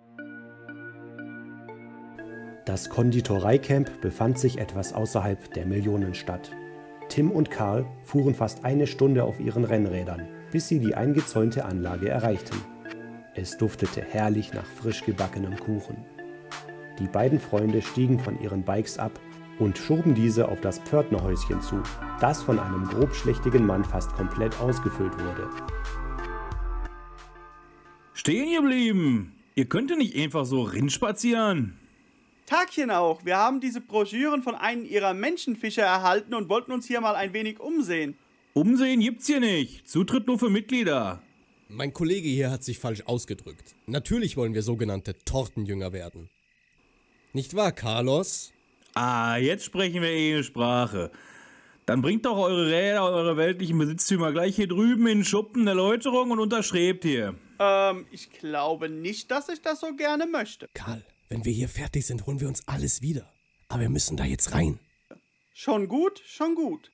Das Konditoreicamp befand sich etwas außerhalb der Millionenstadt. Tim und Karl fuhren fast eine Stunde auf ihren Rennrädern, bis sie die eingezäunte Anlage erreichten. Es duftete herrlich nach frisch gebackenem Kuchen. Die beiden Freunde stiegen von ihren Bikes ab und schoben diese auf das Pförtnerhäuschen zu, das von einem grobschlächtigen Mann fast komplett ausgefüllt wurde. Stehen geblieben! Ihr könnt ja nicht einfach so rinspazieren. Tagchen auch. Wir haben diese Broschüren von einem ihrer Menschenfischer erhalten und wollten uns hier mal ein wenig umsehen. Umsehen gibt's hier nicht. Zutritt nur für Mitglieder. Mein Kollege hier hat sich falsch ausgedrückt. Natürlich wollen wir sogenannte Tortenjünger werden. Nicht wahr, Carlos? Ah, jetzt sprechen wir eh eine Sprache. Dann bringt doch eure Räder und eure weltlichen Besitztümer gleich hier drüben in den Schuppen der Erläuterung und unterschreibt hier. Ähm, ich glaube nicht, dass ich das so gerne möchte. Karl, wenn wir hier fertig sind, holen wir uns alles wieder. Aber wir müssen da jetzt rein. Schon gut, schon gut.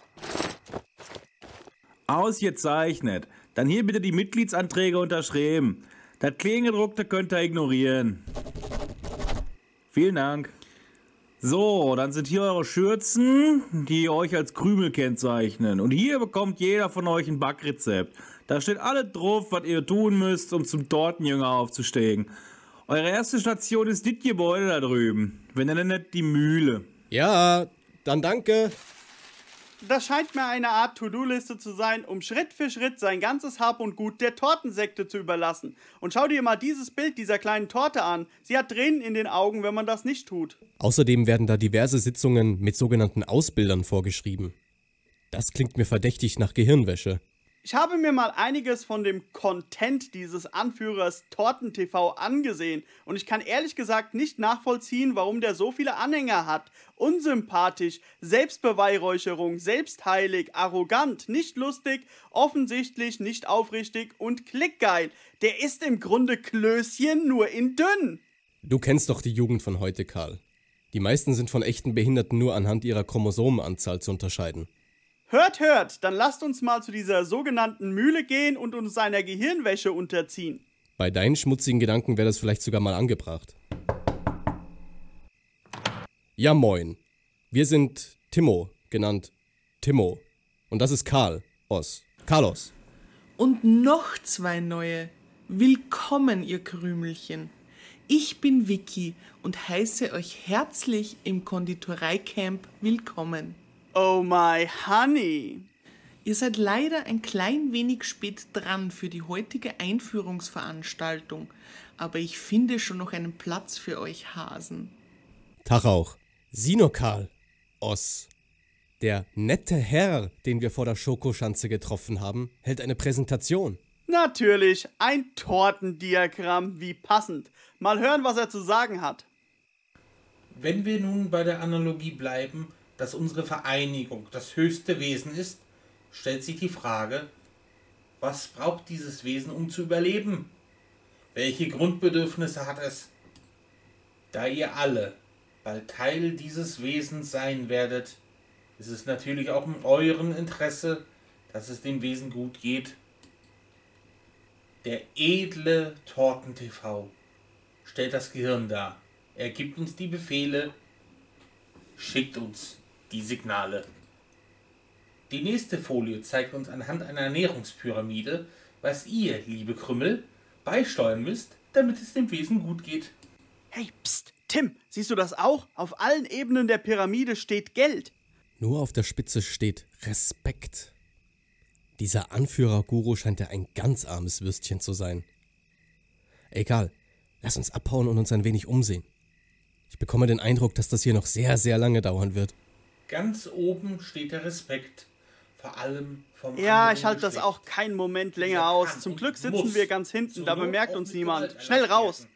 Ausgezeichnet. Dann hier bitte die Mitgliedsanträge unterschreiben. Das Kleingedruckte könnt ihr ignorieren. Vielen Dank. So, dann sind hier eure Schürzen, die euch als Krümel kennzeichnen. Und hier bekommt jeder von euch ein Backrezept. Da steht alles drauf, was ihr tun müsst, um zum Tortenjünger aufzusteigen. Eure erste Station ist das Gebäude da drüben. Wenn ihr nicht die Mühle. Ja, dann danke. Das scheint mir eine Art To-Do-Liste zu sein, um Schritt für Schritt sein ganzes Hab und Gut der Tortensekte zu überlassen. Und schau dir mal dieses Bild dieser kleinen Torte an. Sie hat Tränen in den Augen, wenn man das nicht tut. Außerdem werden da diverse Sitzungen mit sogenannten Ausbildern vorgeschrieben. Das klingt mir verdächtig nach Gehirnwäsche. Ich habe mir mal einiges von dem Content dieses Anführers Torten-T V angesehen und ich kann ehrlich gesagt nicht nachvollziehen, warum der so viele Anhänger hat. Unsympathisch, Selbstbeweihräucherung, selbstheilig, arrogant, nicht lustig, offensichtlich nicht aufrichtig und klickgeil. Der ist im Grunde Klößchen, nur in dünn. Du kennst doch die Jugend von heute, Karl. Die meisten sind von echten Behinderten nur anhand ihrer Chromosomenanzahl zu unterscheiden. Hört, hört, dann lasst uns mal zu dieser sogenannten Mühle gehen und uns seiner Gehirnwäsche unterziehen. Bei deinen schmutzigen Gedanken wäre das vielleicht sogar mal angebracht. Ja, moin. Wir sind Timo, genannt Timo. Und das ist Karl, Os. Carlos. Und noch zwei neue. Willkommen, ihr Krümelchen. Ich bin Vicky und heiße euch herzlich im Konditoreicamp willkommen. Oh my honey. Ihr seid leider ein klein wenig spät dran für die heutige Einführungsveranstaltung, aber ich finde schon noch einen Platz für euch Hasen. Tag auch. Sieh nur, Karl. Os. Der nette Herr, den wir vor der Schokoschanze getroffen haben, hält eine Präsentation. Natürlich, ein Tortendiagramm, wie passend. Mal hören, was er zu sagen hat. Wenn wir nun bei der Analogie bleiben, dass unsere Vereinigung das höchste Wesen ist, stellt sich die Frage, was braucht dieses Wesen, um zu überleben? Welche Grundbedürfnisse hat es? Da ihr alle bald Teil dieses Wesens sein werdet, ist es natürlich auch in eurem Interesse, dass es dem Wesen gut geht. Der edle Torten-T V stellt das Gehirn dar. Er gibt uns die Befehle, schickt uns die Signale. Die nächste Folie zeigt uns anhand einer Ernährungspyramide, was ihr, liebe Krümmel, beisteuern müsst, damit es dem Wesen gut geht. Hey, pst, Tim, siehst du das auch? Auf allen Ebenen der Pyramide steht Geld. Nur auf der Spitze steht Respekt. Dieser Anführer-Guru scheint ja ein ganz armes Würstchen zu sein. Egal, lass uns abhauen und uns ein wenig umsehen. Ich bekomme den Eindruck, dass das hier noch sehr, sehr lange dauern wird. Ganz oben steht der Respekt, vor allem vom Ja, ich halte das auch keinen Moment länger aus. Zum Glück sitzen wir ganz hinten, da bemerkt uns niemand. Schnell raus!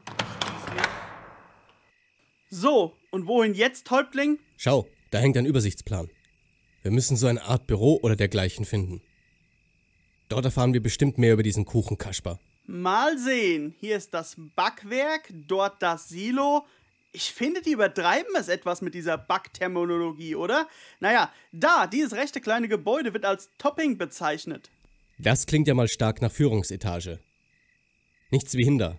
So, und wohin jetzt, Häuptling? Schau, da hängt ein Übersichtsplan. Wir müssen so eine Art Büro oder dergleichen finden. Dort erfahren wir bestimmt mehr über diesen Kuchenkasper. Mal sehen. Hier ist das Backwerk, dort das Silo. Ich finde, die übertreiben es etwas mit dieser Backterminologie, oder? Naja, da, dieses rechte kleine Gebäude wird als Topping bezeichnet. Das klingt ja mal stark nach Führungsetage. Nichts wie hinter.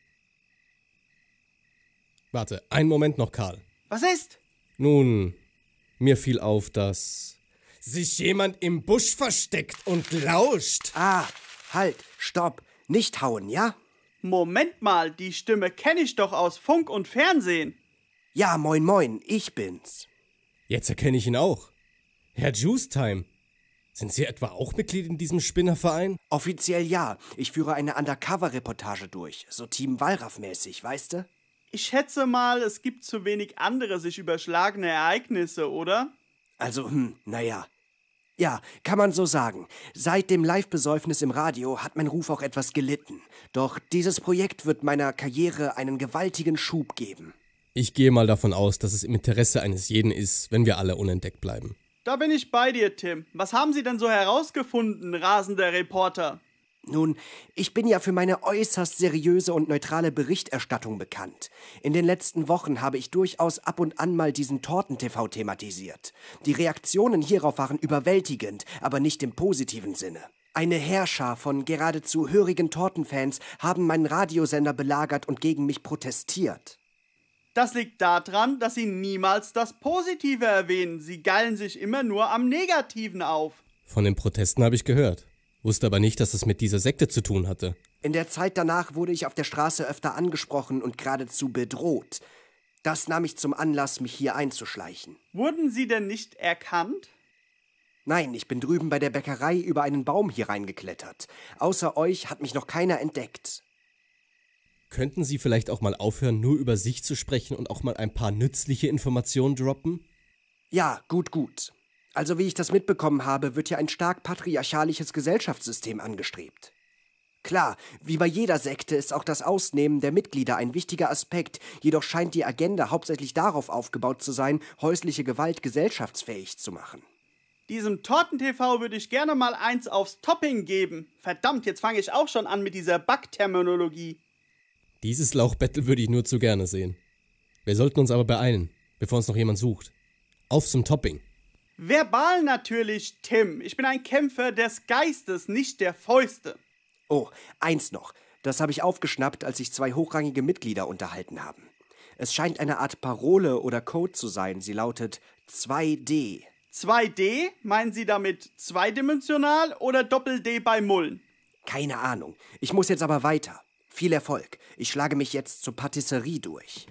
Warte, einen Moment noch, Karl. Was ist? Nun, mir fiel auf, dass sich jemand im Busch versteckt und lauscht. Ah, halt, stopp, nicht hauen, ja? Moment mal, die Stimme kenne ich doch aus Funk und Fernsehen. Ja, moin moin, ich bin's. Jetzt erkenne ich ihn auch. Herr Juice Time. Sind Sie etwa auch Mitglied in diesem Spinnerverein? Offiziell ja. Ich führe eine Undercover-Reportage durch. So Team Wallraff-mäßig, weißt du? Ich schätze mal, es gibt zu wenig andere sich überschlagene Ereignisse, oder? Also, hm, naja. Ja, kann man so sagen. Seit dem Live-Besäufnis im Radio hat mein Ruf auch etwas gelitten. Doch dieses Projekt wird meiner Karriere einen gewaltigen Schub geben. Ich gehe mal davon aus, dass es im Interesse eines jeden ist, wenn wir alle unentdeckt bleiben. Da bin ich bei dir, Tim. Was haben Sie denn so herausgefunden, rasender Reporter? Nun, ich bin ja für meine äußerst seriöse und neutrale Berichterstattung bekannt. In den letzten Wochen habe ich durchaus ab und an mal diesen Torten-T V thematisiert. Die Reaktionen hierauf waren überwältigend, aber nicht im positiven Sinne. Eine Heerschar von geradezu hörigen Tortenfans haben meinen Radiosender belagert und gegen mich protestiert. Das liegt daran, dass Sie niemals das Positive erwähnen. Sie geilen sich immer nur am Negativen auf. Von den Protesten habe ich gehört. Wusste aber nicht, dass es mit dieser Sekte zu tun hatte. In der Zeit danach wurde ich auf der Straße öfter angesprochen und geradezu bedroht. Das nahm ich zum Anlass, mich hier einzuschleichen. Wurden Sie denn nicht erkannt? Nein, ich bin drüben bei der Bäckerei über einen Baum hier reingeklettert. Außer euch hat mich noch keiner entdeckt. Könnten Sie vielleicht auch mal aufhören, nur über sich zu sprechen und auch mal ein paar nützliche Informationen droppen? Ja, gut, gut. Also wie ich das mitbekommen habe, wird hier ein stark patriarchalisches Gesellschaftssystem angestrebt. Klar, wie bei jeder Sekte ist auch das Ausnehmen der Mitglieder ein wichtiger Aspekt, jedoch scheint die Agenda hauptsächlich darauf aufgebaut zu sein, häusliche Gewalt gesellschaftsfähig zu machen. Diesem Torten-T V würde ich gerne mal eins aufs Topping geben. Verdammt, jetzt fange ich auch schon an mit dieser Backterminologie. Dieses Lauchbattle würde ich nur zu gerne sehen. Wir sollten uns aber beeilen, bevor uns noch jemand sucht. Auf zum Topping. Verbal natürlich, Tim. Ich bin ein Kämpfer des Geistes, nicht der Fäuste. Oh, eins noch. Das habe ich aufgeschnappt, als sich zwei hochrangige Mitglieder unterhalten haben. Es scheint eine Art Parole oder Code zu sein. Sie lautet zwei D. zwei D? Meinen Sie damit zweidimensional oder Doppel-D bei Mullen? Keine Ahnung. Ich muss jetzt aber weiter. Viel Erfolg. Ich schlage mich jetzt zur Patisserie durch.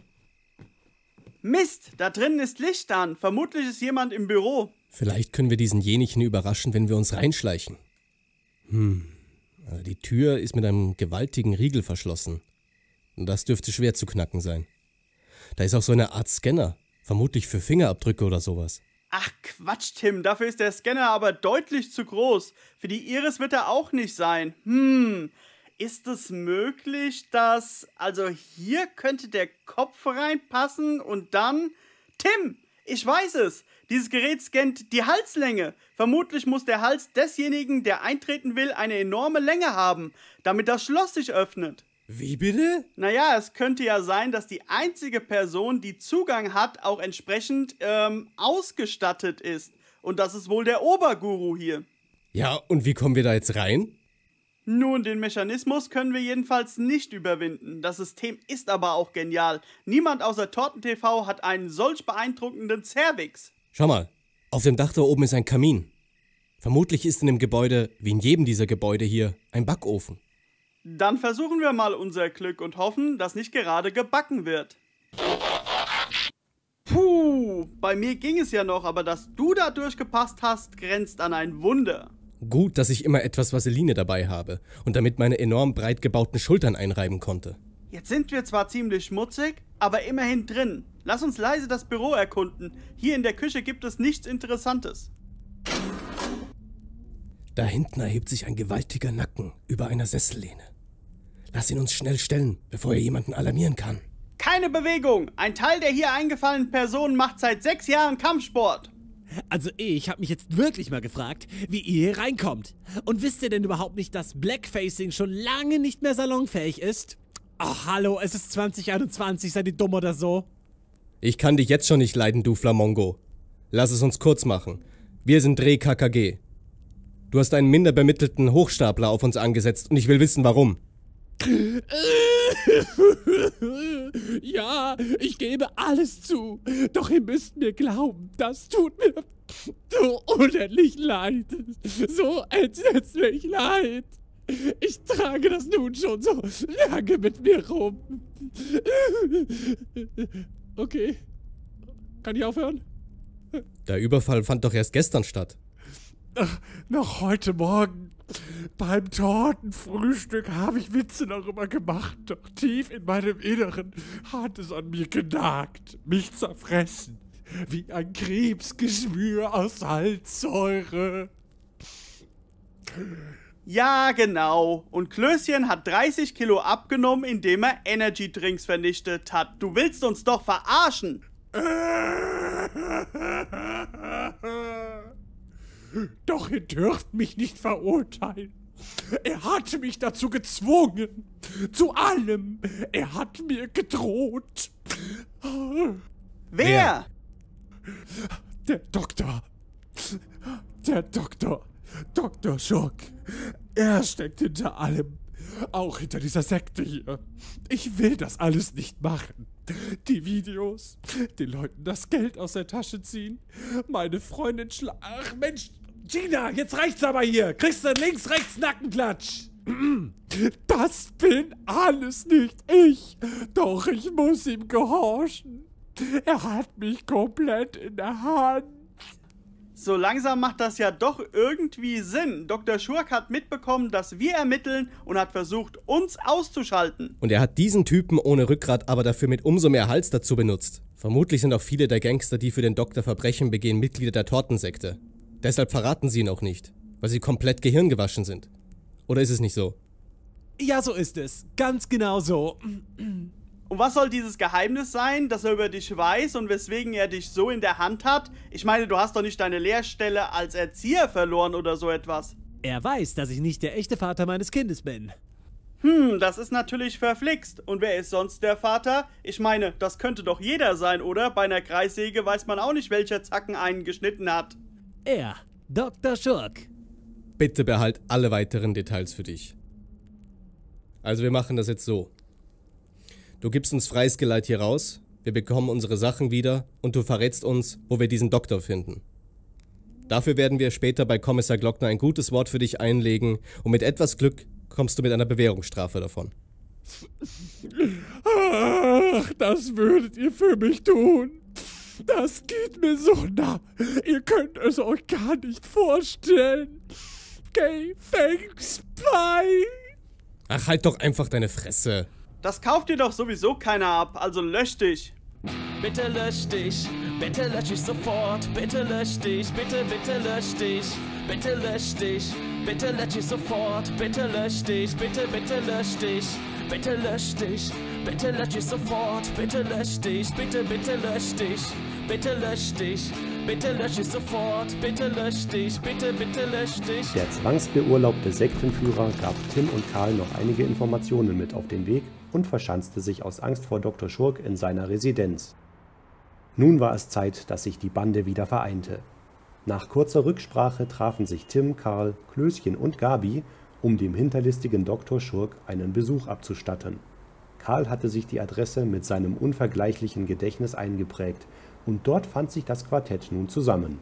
Mist, da drinnen ist Licht an. Vermutlich ist jemand im Büro. Vielleicht können wir diesen jenigen überraschen, wenn wir uns reinschleichen. Hm, die Tür ist mit einem gewaltigen Riegel verschlossen. Das dürfte schwer zu knacken sein. Da ist auch so eine Art Scanner, vermutlich für Fingerabdrücke oder sowas. Ach Quatsch, Tim, dafür ist der Scanner aber deutlich zu groß. Für die Iris wird er auch nicht sein. Hm, ist es möglich, dass... Also hier könnte der Kopf reinpassen und dann... Tim, ich weiß es. Dieses Gerät scannt die Halslänge. Vermutlich muss der Hals desjenigen, der eintreten will, eine enorme Länge haben, damit das Schloss sich öffnet. Wie bitte? Naja, es könnte ja sein, dass die einzige Person, die Zugang hat, auch entsprechend ähm, ausgestattet ist. Und das ist wohl der Oberguru hier. Ja, und wie kommen wir da jetzt rein? Nun, den Mechanismus können wir jedenfalls nicht überwinden. Das System ist aber auch genial. Niemand außer Torten-T V hat einen solch beeindruckenden Cervix. Schau mal, auf dem Dach da oben ist ein Kamin. Vermutlich ist in dem Gebäude, wie in jedem dieser Gebäude hier, ein Backofen. Dann versuchen wir mal unser Glück und hoffen, dass nicht gerade gebacken wird. Puh, bei mir ging es ja noch, aber dass du da durchgepasst hast, grenzt an ein Wunder. Gut, dass ich immer etwas Vaseline dabei habe und damit meine enorm breit gebauten Schultern einreiben konnte. Jetzt sind wir zwar ziemlich schmutzig, aber immerhin drin. Lass uns leise das Büro erkunden. Hier in der Küche gibt es nichts Interessantes. Da hinten erhebt sich ein gewaltiger Nacken über einer Sessellehne. Lass ihn uns schnell stellen, bevor er jemanden alarmieren kann. Keine Bewegung! Ein Teil der hier eingefallenen Personen macht seit sechs Jahren Kampfsport. Also ich habe mich jetzt wirklich mal gefragt, wie ihr hier reinkommt. Und wisst ihr denn überhaupt nicht, dass Blackfacing schon lange nicht mehr salonfähig ist? Ach hallo, es ist zwanzig einundzwanzig, seid ihr dumm oder so? Ich kann dich jetzt schon nicht leiden, du Flamongo. Lass es uns kurz machen. Wir sind Dreh K K G. Du hast einen minder bemittelten Hochstapler auf uns angesetzt und ich will wissen, warum. Ja, ich gebe alles zu. Doch ihr müsst mir glauben, das tut mir so unendlich leid. So entsetzlich leid. Ich trage das nun schon so lange mit mir rum. Okay. Kann ich aufhören? Der Überfall fand doch erst gestern statt. Noch heute Morgen beim Tortenfrühstück habe ich Witze darüber gemacht, doch tief in meinem Inneren hat es an mir genagt, mich zerfressen, wie ein Krebsgeschwür aus Salzsäure. Ja, genau. Und Klößchen hat dreißig Kilo abgenommen, indem er Energy-Drinks vernichtet hat. Du willst uns doch verarschen. Doch ihr dürft mich nicht verurteilen. Er hat mich dazu gezwungen. Zu allem. Er hat mir gedroht. Wer? Der Doktor. Der Doktor. Doktor Schurk. Er steckt hinter allem. Auch hinter dieser Sekte hier. Ich will das alles nicht machen. Die Videos, den Leuten das Geld aus der Tasche ziehen, meine Freundin schla... Ach Mensch, Gina, jetzt reicht's aber hier. Kriegst du links, rechts Nackenklatsch. Das bin alles nicht ich. Doch ich muss ihm gehorchen. Er hat mich komplett in der Hand. So langsam macht das ja doch irgendwie Sinn. Doktor Schurk hat mitbekommen, dass wir ermitteln und hat versucht, uns auszuschalten. Und er hat diesen Typen ohne Rückgrat aber dafür mit umso mehr Hals dazu benutzt. Vermutlich sind auch viele der Gangster, die für den Doktor Verbrechen begehen, Mitglieder der Tortensekte. Deshalb verraten sie ihn auch nicht, weil sie komplett gehirngewaschen sind. Oder ist es nicht so? Ja, so ist es. Ganz genau so. Und was soll dieses Geheimnis sein, das er über dich weiß und weswegen er dich so in der Hand hat? Ich meine, du hast doch nicht deine Lehrstelle als Erzieher verloren oder so etwas. Er weiß, dass ich nicht der echte Vater meines Kindes bin. Hm, das ist natürlich verflixt. Und wer ist sonst der Vater? Ich meine, das könnte doch jeder sein, oder? Bei einer Kreissäge weiß man auch nicht, welcher Zacken einen geschnitten hat. Er, Doktor Schurk. Bitte behalt alle weiteren Details für dich. Also wir machen das jetzt so. Du gibst uns freies Geleit hier raus, wir bekommen unsere Sachen wieder und du verrätst uns, wo wir diesen Doktor finden. Dafür werden wir später bei Kommissar Glockner ein gutes Wort für dich einlegen und mit etwas Glück kommst du mit einer Bewährungsstrafe davon. Ach, das würdet ihr für mich tun. Das geht mir so nah. Ihr könnt es euch gar nicht vorstellen. Okay, thanks, bye. Ach, halt doch einfach deine Fresse. Das kauft dir doch sowieso keiner ab, also lösch dich. Bitte lösch dich, bitte lösch dich sofort, bitte lösch dich, bitte, bitte lösch dich, bitte lösch dich, bitte lösch dich sofort, bitte lösch dich, bitte, bitte lösch dich, bitte lösch dich, bitte lösch dich sofort, bitte lösch dich, bitte, bitte lösch dich, bitte lösch dich, bitte lösch dich sofort, bitte lösch dich, bitte, bitte lösch dich. Der zwangsbeurlaubte Sektenführer gab Tim und Karl noch einige Informationen mit auf den Weg und verschanzte sich aus Angst vor Doktor Schurk in seiner Residenz. Nun war es Zeit, dass sich die Bande wieder vereinte. Nach kurzer Rücksprache trafen sich Tim, Karl, Klößchen und Gabi, um dem hinterlistigen Doktor Schurk einen Besuch abzustatten. Karl hatte sich die Adresse mit seinem unvergleichlichen Gedächtnis eingeprägt und dort fand sich das Quartett nun zusammen.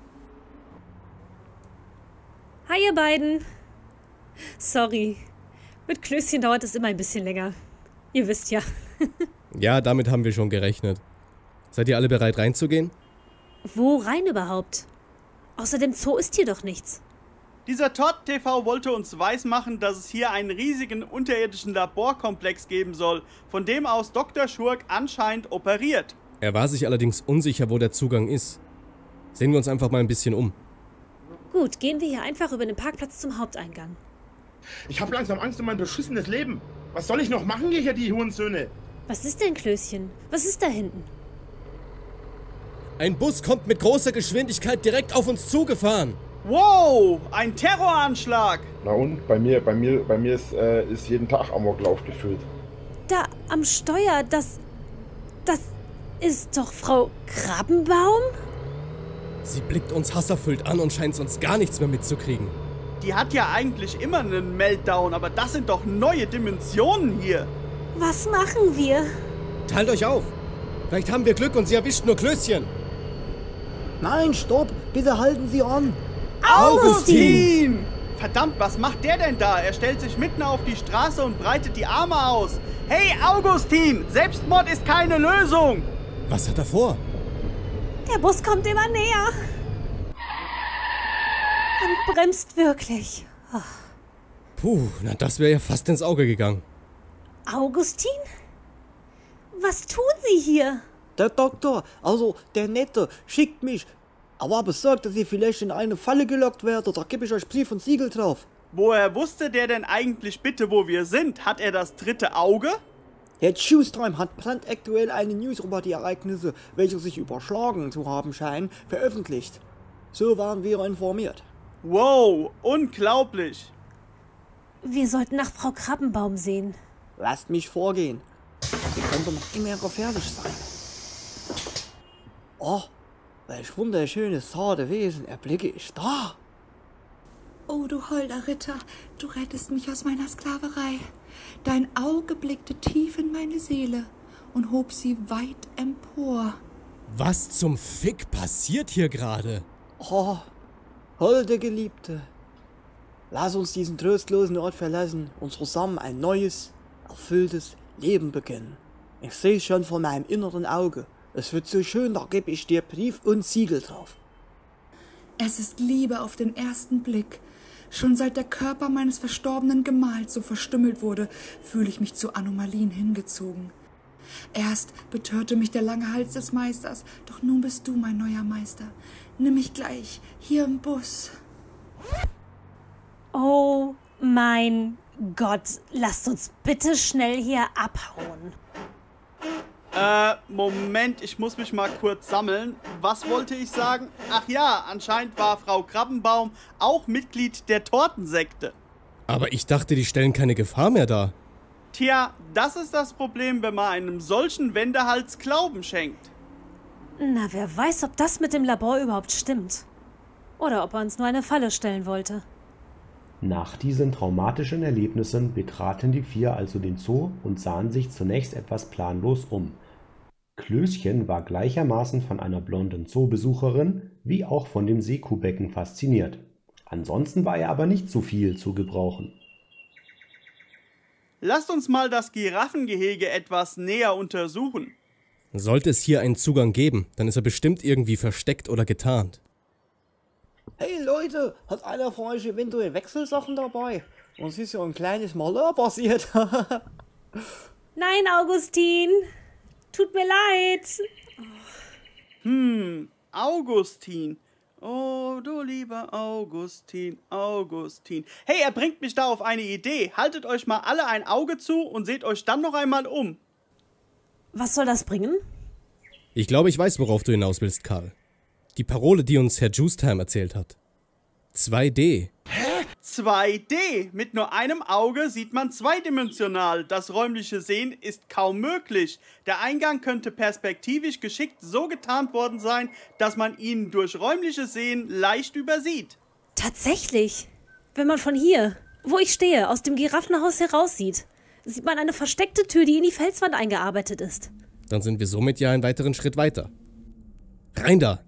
Hi ihr beiden. Sorry, mit Klößchen dauert es immer ein bisschen länger. Ihr wisst ja. Ja, damit haben wir schon gerechnet. Seid ihr alle bereit reinzugehen? Wo rein überhaupt? Außer dem Zoo ist hier doch nichts. Dieser Torten-T V wollte uns weismachen, dass es hier einen riesigen unterirdischen Laborkomplex geben soll, von dem aus Doktor Schurk anscheinend operiert. Er war sich allerdings unsicher, wo der Zugang ist. Sehen wir uns einfach mal ein bisschen um. Gut, gehen wir hier einfach über den Parkplatz zum Haupteingang. Ich habe langsam Angst um mein beschissenes Leben. Was soll ich noch machen, hier die Hurensöhne? Was ist denn, Klößchen? Was ist da hinten? Ein Bus kommt mit großer Geschwindigkeit direkt auf uns zugefahren. Wow, ein Terroranschlag. Na und? Bei mir, bei mir, bei mir ist, äh, ist jeden Tag Amoklauf gefühlt. Da am Steuer, das... Das ist doch Frau Krabbenbaum? Sie blickt uns hasserfüllt an und scheint sonst gar nichts mehr mitzukriegen. Die hat ja eigentlich immer einen Meltdown, aber das sind doch neue Dimensionen hier. Was machen wir? Teilt euch auf. Vielleicht haben wir Glück und sie erwischt nur Klößchen. Nein, stopp! Bitte halten Sie an! Augustin! Verdammt, was macht der denn da? Er stellt sich mitten auf die Straße und breitet die Arme aus. Hey, Augustin! Selbstmord ist keine Lösung! Was hat er vor? Der Bus kommt immer näher. Man bremst wirklich. Oh. Puh, na das wäre ja fast ins Auge gegangen. Augustin? Was tun Sie hier? Der Doktor, also der Nette, schickt mich. Aber besagt, dass ihr vielleicht in eine Falle gelockt werdet. Da gebe ich euch Brief und Siegel drauf. Woher wusste der denn eigentlich bitte, wo wir sind? Hat er das dritte Auge? Herr Schustreim hat brandaktuell eine News über die Ereignisse, welche sich überschlagen zu haben scheinen, veröffentlicht. So waren wir informiert. Wow, unglaublich. Wir sollten nach Frau Krabbenbaum sehen. Lasst mich vorgehen. Sie könnte noch immer gefährlich sein. Oh, welch wunderschönes, zarte Wesen erblicke ich da. Oh, du holder Ritter, du rettest mich aus meiner Sklaverei. Dein Auge blickte tief in meine Seele und hob sie weit empor. Was zum Fick passiert hier gerade? Oh, holde Geliebte, lass uns diesen trostlosen Ort verlassen und zusammen ein neues, erfülltes Leben beginnen. Ich sehe schon vor meinem inneren Auge. Es wird so schön, da gebe ich dir Brief und Siegel drauf. Es ist Liebe auf den ersten Blick. Schon seit der Körper meines verstorbenen Gemahls so verstümmelt wurde, fühle ich mich zu Anomalien hingezogen. Erst betörte mich der lange Hals des Meisters, doch nun bist du mein neuer Meister. Nimm mich gleich, hier im Bus. Oh mein Gott, lasst uns bitte schnell hier abhauen. Äh, Moment, ich muss mich mal kurz sammeln. Was wollte ich sagen? Ach ja, anscheinend war Frau Krabbenbaum auch Mitglied der Tortensekte. Aber ich dachte, die stellen keine Gefahr mehr dar. Tja, das ist das Problem, wenn man einem solchen Wendehals Glauben schenkt. Na, wer weiß, ob das mit dem Labor überhaupt stimmt. Oder ob er uns nur eine Falle stellen wollte. Nach diesen traumatischen Erlebnissen betraten die vier also den Zoo und sahen sich zunächst etwas planlos um. Klößchen war gleichermaßen von einer blonden Zoobesucherin wie auch von dem Seekuhbecken fasziniert. Ansonsten war er aber nicht so viel zu gebrauchen. Lasst uns mal das Giraffengehege etwas näher untersuchen. Sollte es hier einen Zugang geben, dann ist er bestimmt irgendwie versteckt oder getarnt. Hey Leute, hat einer von euch eventuell Wechselsachen dabei? Uns ist ja ein kleines Malheur passiert. Nein, Augustin. Tut mir leid. Hm, Augustin. Oh, du lieber Augustin, Augustin. Hey, er bringt mich da auf eine Idee. Haltet euch mal alle ein Auge zu und seht euch dann noch einmal um. Was soll das bringen? Ich glaube, ich weiß, worauf du hinaus willst, Karl. Die Parole, die uns Herr Justime erzählt hat. zwei D. Hä? zwei D? Mit nur einem Auge sieht man zweidimensional. Das räumliche Sehen ist kaum möglich. Der Eingang könnte perspektivisch geschickt so getarnt worden sein, dass man ihn durch räumliches Sehen leicht übersieht. Tatsächlich. Wenn man von hier, wo ich stehe, aus dem Giraffenhaus heraussieht, sieht man eine versteckte Tür, die in die Felswand eingearbeitet ist. Dann sind wir somit ja einen weiteren Schritt weiter. Rein da!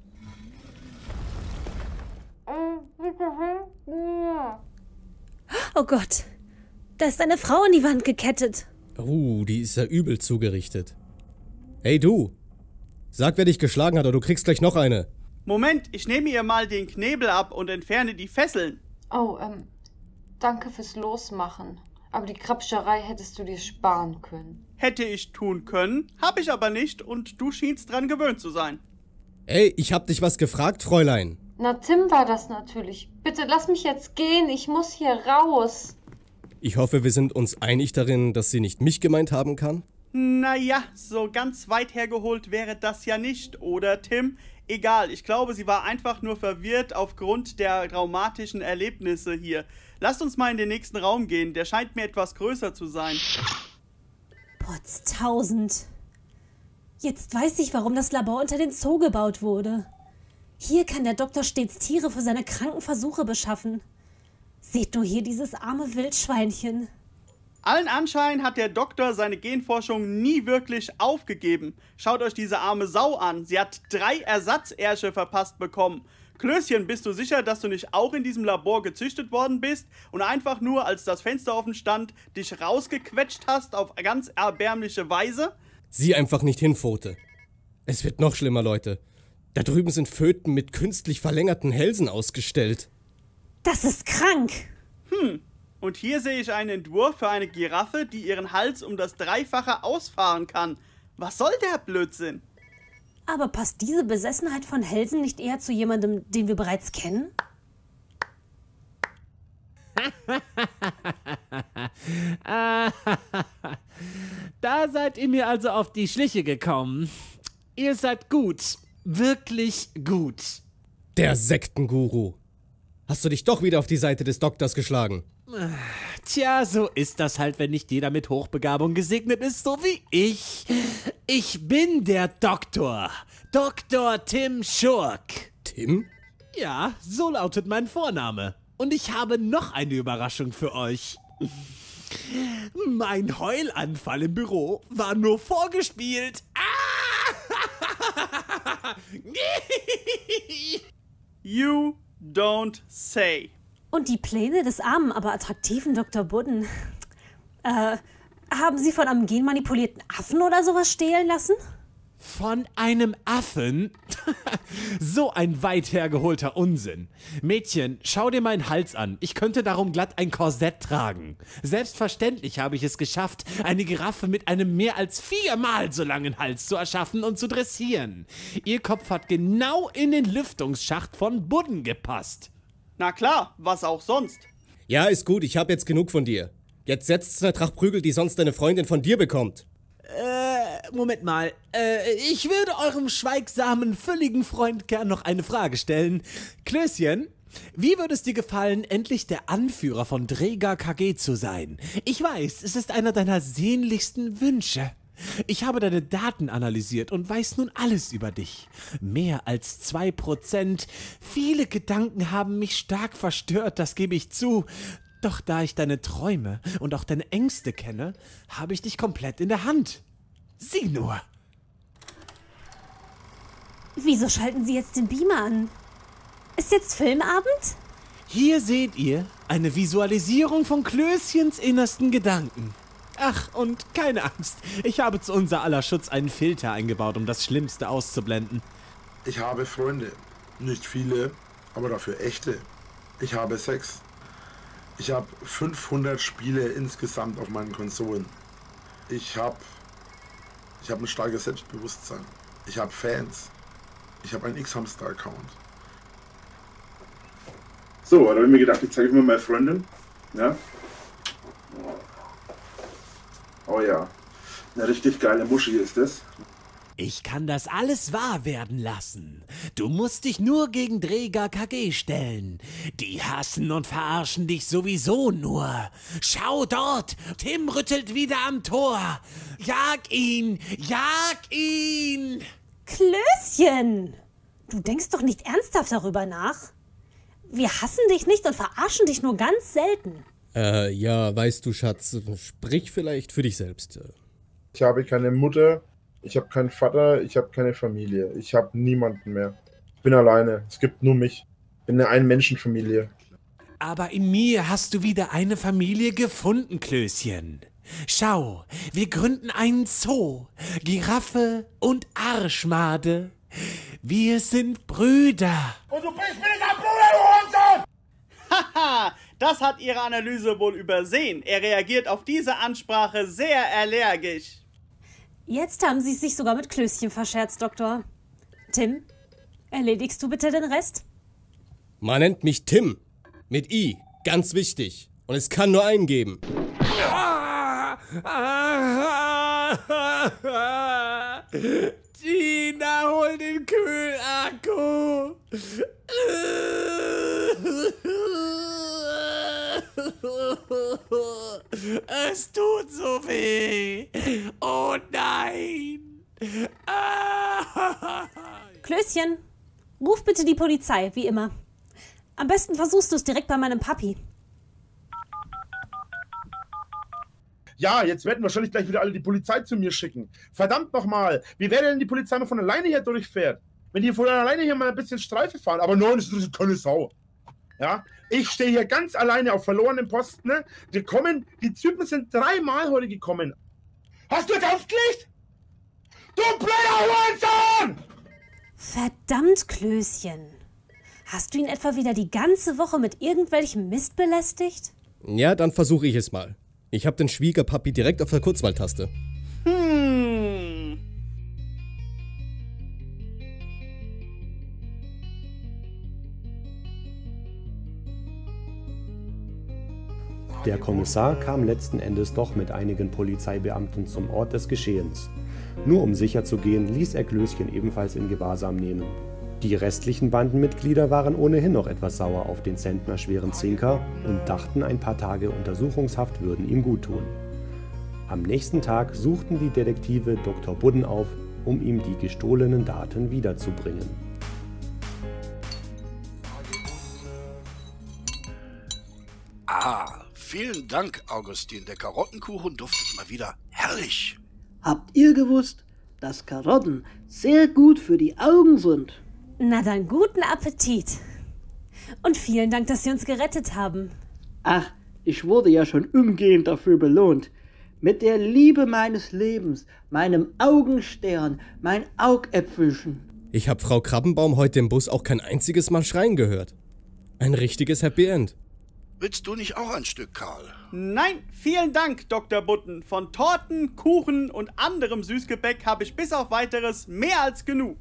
Oh Gott, da ist eine Frau an die Wand gekettet. Uh, die ist ja übel zugerichtet. Hey du, sag, wer dich geschlagen hat, oder du kriegst gleich noch eine. Moment, ich nehme ihr mal den Knebel ab und entferne die Fesseln. Oh, ähm, danke fürs Losmachen. Aber die Krabscherei hättest du dir sparen können. Hätte ich tun können, hab ich aber nicht und du schienst dran gewöhnt zu sein. Ey, ich hab dich was gefragt, Fräulein. Na, Tim war das natürlich. Bitte lass mich jetzt gehen, ich muss hier raus. Ich hoffe, wir sind uns einig darin, dass sie nicht mich gemeint haben kann? Naja, so ganz weit hergeholt wäre das ja nicht, oder Tim? Egal, ich glaube, sie war einfach nur verwirrt aufgrund der traumatischen Erlebnisse hier. Lasst uns mal in den nächsten Raum gehen, der scheint mir etwas größer zu sein. Potztausend. Jetzt weiß ich, warum das Labor unter den Zoo gebaut wurde. Hier kann der Doktor stets Tiere für seine kranken Versuche beschaffen. Seht nur hier dieses arme Wildschweinchen. Allen Anschein hat der Doktor seine Genforschung nie wirklich aufgegeben. Schaut euch diese arme Sau an. Sie hat drei Ersatzersche verpasst bekommen. Klößchen, bist du sicher, dass du nicht auch in diesem Labor gezüchtet worden bist und einfach nur, als das Fenster offen stand, dich rausgequetscht hast auf ganz erbärmliche Weise? Sieh einfach nicht hin, Pfote. Es wird noch schlimmer, Leute. Da drüben sind Föten mit künstlich verlängerten Hälsen ausgestellt. Das ist krank. Hm, und hier sehe ich einen Entwurf für eine Giraffe, die ihren Hals um das Dreifache ausfahren kann. Was soll der Blödsinn? Aber passt diese Besessenheit von Hälsen nicht eher zu jemandem, den wir bereits kennen? Da seid ihr mir also auf die Schliche gekommen. Ihr seid gut. Wirklich gut. Der Sektenguru. Hast du dich doch wieder auf die Seite des Doktors geschlagen? Tja, so ist das halt, wenn nicht jeder mit Hochbegabung gesegnet ist, so wie ich. Ich bin der Doktor. Doktor Tim Schurk. Tim? Ja, so lautet mein Vorname. Und ich habe noch eine Überraschung für euch. Mein Heulanfall im Büro war nur vorgespielt. You don't say. Und die Pläne des armen, aber attraktiven Doktor Budden. Äh, haben Sie von einem genmanipulierten Affen oder sowas stehlen lassen? Von einem Affen? So ein weit hergeholter Unsinn. Mädchen, schau dir meinen Hals an. Ich könnte darum glatt ein Korsett tragen. Selbstverständlich habe ich es geschafft, eine Giraffe mit einem mehr als viermal so langen Hals zu erschaffen und zu dressieren. Ihr Kopf hat genau in den Lüftungsschacht von Budden gepasst. Na klar, was auch sonst. Ja, ist gut, ich habe jetzt genug von dir. Jetzt setzt der Trachtprügel, die sonst deine Freundin von dir bekommt. Äh, Moment mal. Äh, ich würde eurem schweigsamen, fülligen Freund gern noch eine Frage stellen. Klößchen, wie würde es dir gefallen, endlich der Anführer von Dregar K G zu sein? Ich weiß, es ist einer deiner sehnlichsten Wünsche. Ich habe deine Daten analysiert und weiß nun alles über dich. Mehr als zwei Prozent. Viele Gedanken haben mich stark verstört, das gebe ich zu. Doch da ich deine Träume und auch deine Ängste kenne, habe ich dich komplett in der Hand. Sieh nur. Wieso schalten Sie jetzt den Beamer an? Ist jetzt Filmabend? Hier seht ihr eine Visualisierung von Klößchens innersten Gedanken. Ach, und keine Angst, ich habe zu unser aller Schutz einen Filter eingebaut, um das Schlimmste auszublenden. Ich habe Freunde. Nicht viele, aber dafür echte. Ich habe Sex. Ich habe fünfhundert Spiele insgesamt auf meinen Konsolen. Ich habe ich habe ein starkes Selbstbewusstsein. Ich habe Fans. Ich habe einen X-Hamster-Account. So, da habe ich mir gedacht, ich zeige mal meine Freundin. Ja. Oh ja, eine richtig geile Muschi ist das. Ich kann das alles wahr werden lassen. Du musst dich nur gegen Dregar K G stellen. Die hassen und verarschen dich sowieso nur. Schau dort, Tim rüttelt wieder am Tor. Jag ihn, jag ihn! Klößchen! Du denkst doch nicht ernsthaft darüber nach? Wir hassen dich nicht und verarschen dich nur ganz selten. Äh, ja, weißt du, Schatz, sprich vielleicht für dich selbst. Ich habe keine Mutter, ich habe keinen Vater, ich habe keine Familie. Ich habe niemanden mehr. Ich bin alleine. Es gibt nur mich. Ich bin eine Ein-Menschen-Familie. Aber in mir hast du wieder eine Familie gefunden, Klößchen. Schau, wir gründen einen Zoo. Giraffe und Arschmade. Wir sind Brüder. Und du bist mir der Bruder, du Hurensohn! Haha, das hat Ihre Analyse wohl übersehen. Er reagiert auf diese Ansprache sehr allergisch. Jetzt haben Sie es sich sogar mit Klößchen verscherzt, Doktor. Tim, erledigst du bitte den Rest? Man nennt mich Tim. Mit I. Ganz wichtig. Und es kann nur einen geben. Tina, hol den Kühlakku. Es tut so weh. Oh nein. Klößchen, ruf bitte die Polizei, wie immer. Am besten versuchst du es direkt bei meinem Papi. Ja, jetzt werden wahrscheinlich gleich wieder alle die Polizei zu mir schicken. Verdammt nochmal, wie wäre denn die Polizei mal von alleine hier durchfährt? Wenn die von alleine hier mal ein bisschen Streife fahren. Aber nein, das ist keine Sau. Ja, ich stehe hier ganz alleine auf verlorenem Posten. Ne? Die kommen, die Typen sind dreimal heute gekommen. Hast du jetzt aufgelegt? Du blöder Hurensohn! Verdammt, Klößchen. Hast du ihn etwa wieder die ganze Woche mit irgendwelchem Mist belästigt? Ja, dann versuche ich es mal. Ich habe den Schwiegerpapi direkt auf der Kurzwahltaste. Hm. Der Kommissar kam letzten Endes doch mit einigen Polizeibeamten zum Ort des Geschehens. Nur um sicher zu gehen, ließ er Klößchen ebenfalls in Gewahrsam nehmen. Die restlichen Bandenmitglieder waren ohnehin noch etwas sauer auf den zentnerschweren Zinker und dachten, ein paar Tage Untersuchungshaft würden ihm guttun. Am nächsten Tag suchten die Detektive Doktor Budden auf, um ihm die gestohlenen Daten wiederzubringen. Ah, vielen Dank, Augustin. Der Karottenkuchen duftet mal wieder herrlich. Habt ihr gewusst, dass Karotten sehr gut für die Augen sind? Na dann, guten Appetit. Und vielen Dank, dass Sie uns gerettet haben. Ach, ich wurde ja schon umgehend dafür belohnt. Mit der Liebe meines Lebens, meinem Augenstern, mein Augäpfelchen. Ich habe Frau Krabbenbaum heute im Bus auch kein einziges Mal schreien gehört. Ein richtiges Happy End. Willst du nicht auch ein Stück, Karl? Nein, vielen Dank, Doktor Budden. Von Torten, Kuchen und anderem Süßgebäck habe ich bis auf Weiteres mehr als genug.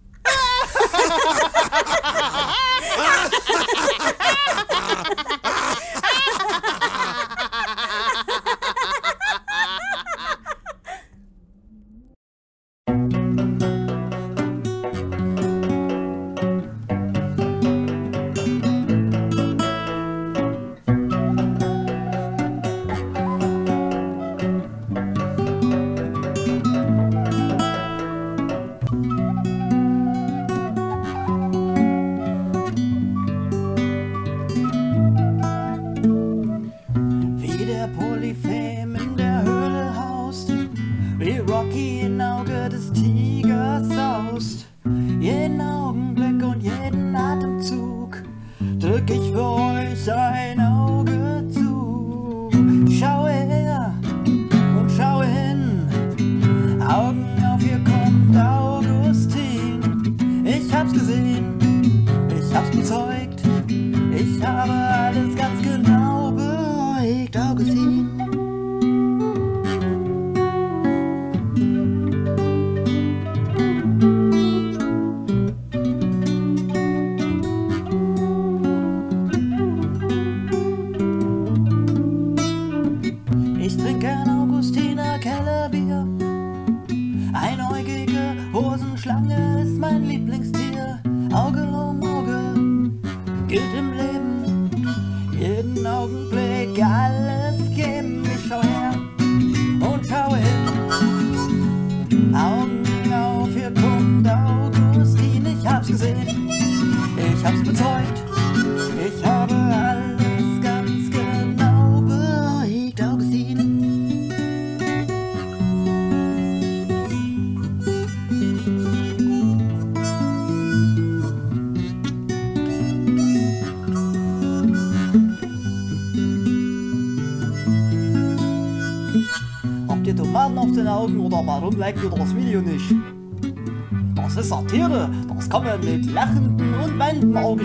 Oder warum liked ihr das Video nicht? Das ist Satire, das kann man mit lachenden und weinenden Augen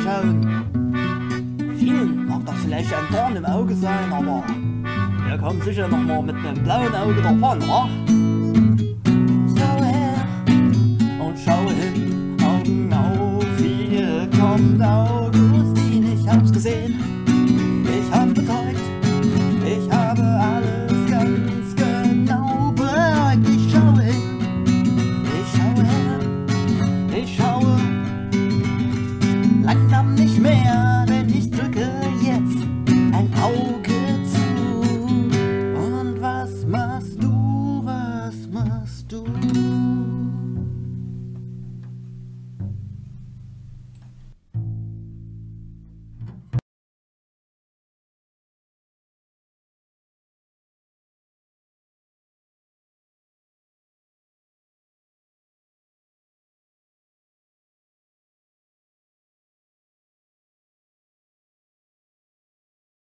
schauen. Vielen mag das vielleicht ein Dorn im Auge sein, aber wir kommen sicher noch mal mit einem blauen Auge davon, wa?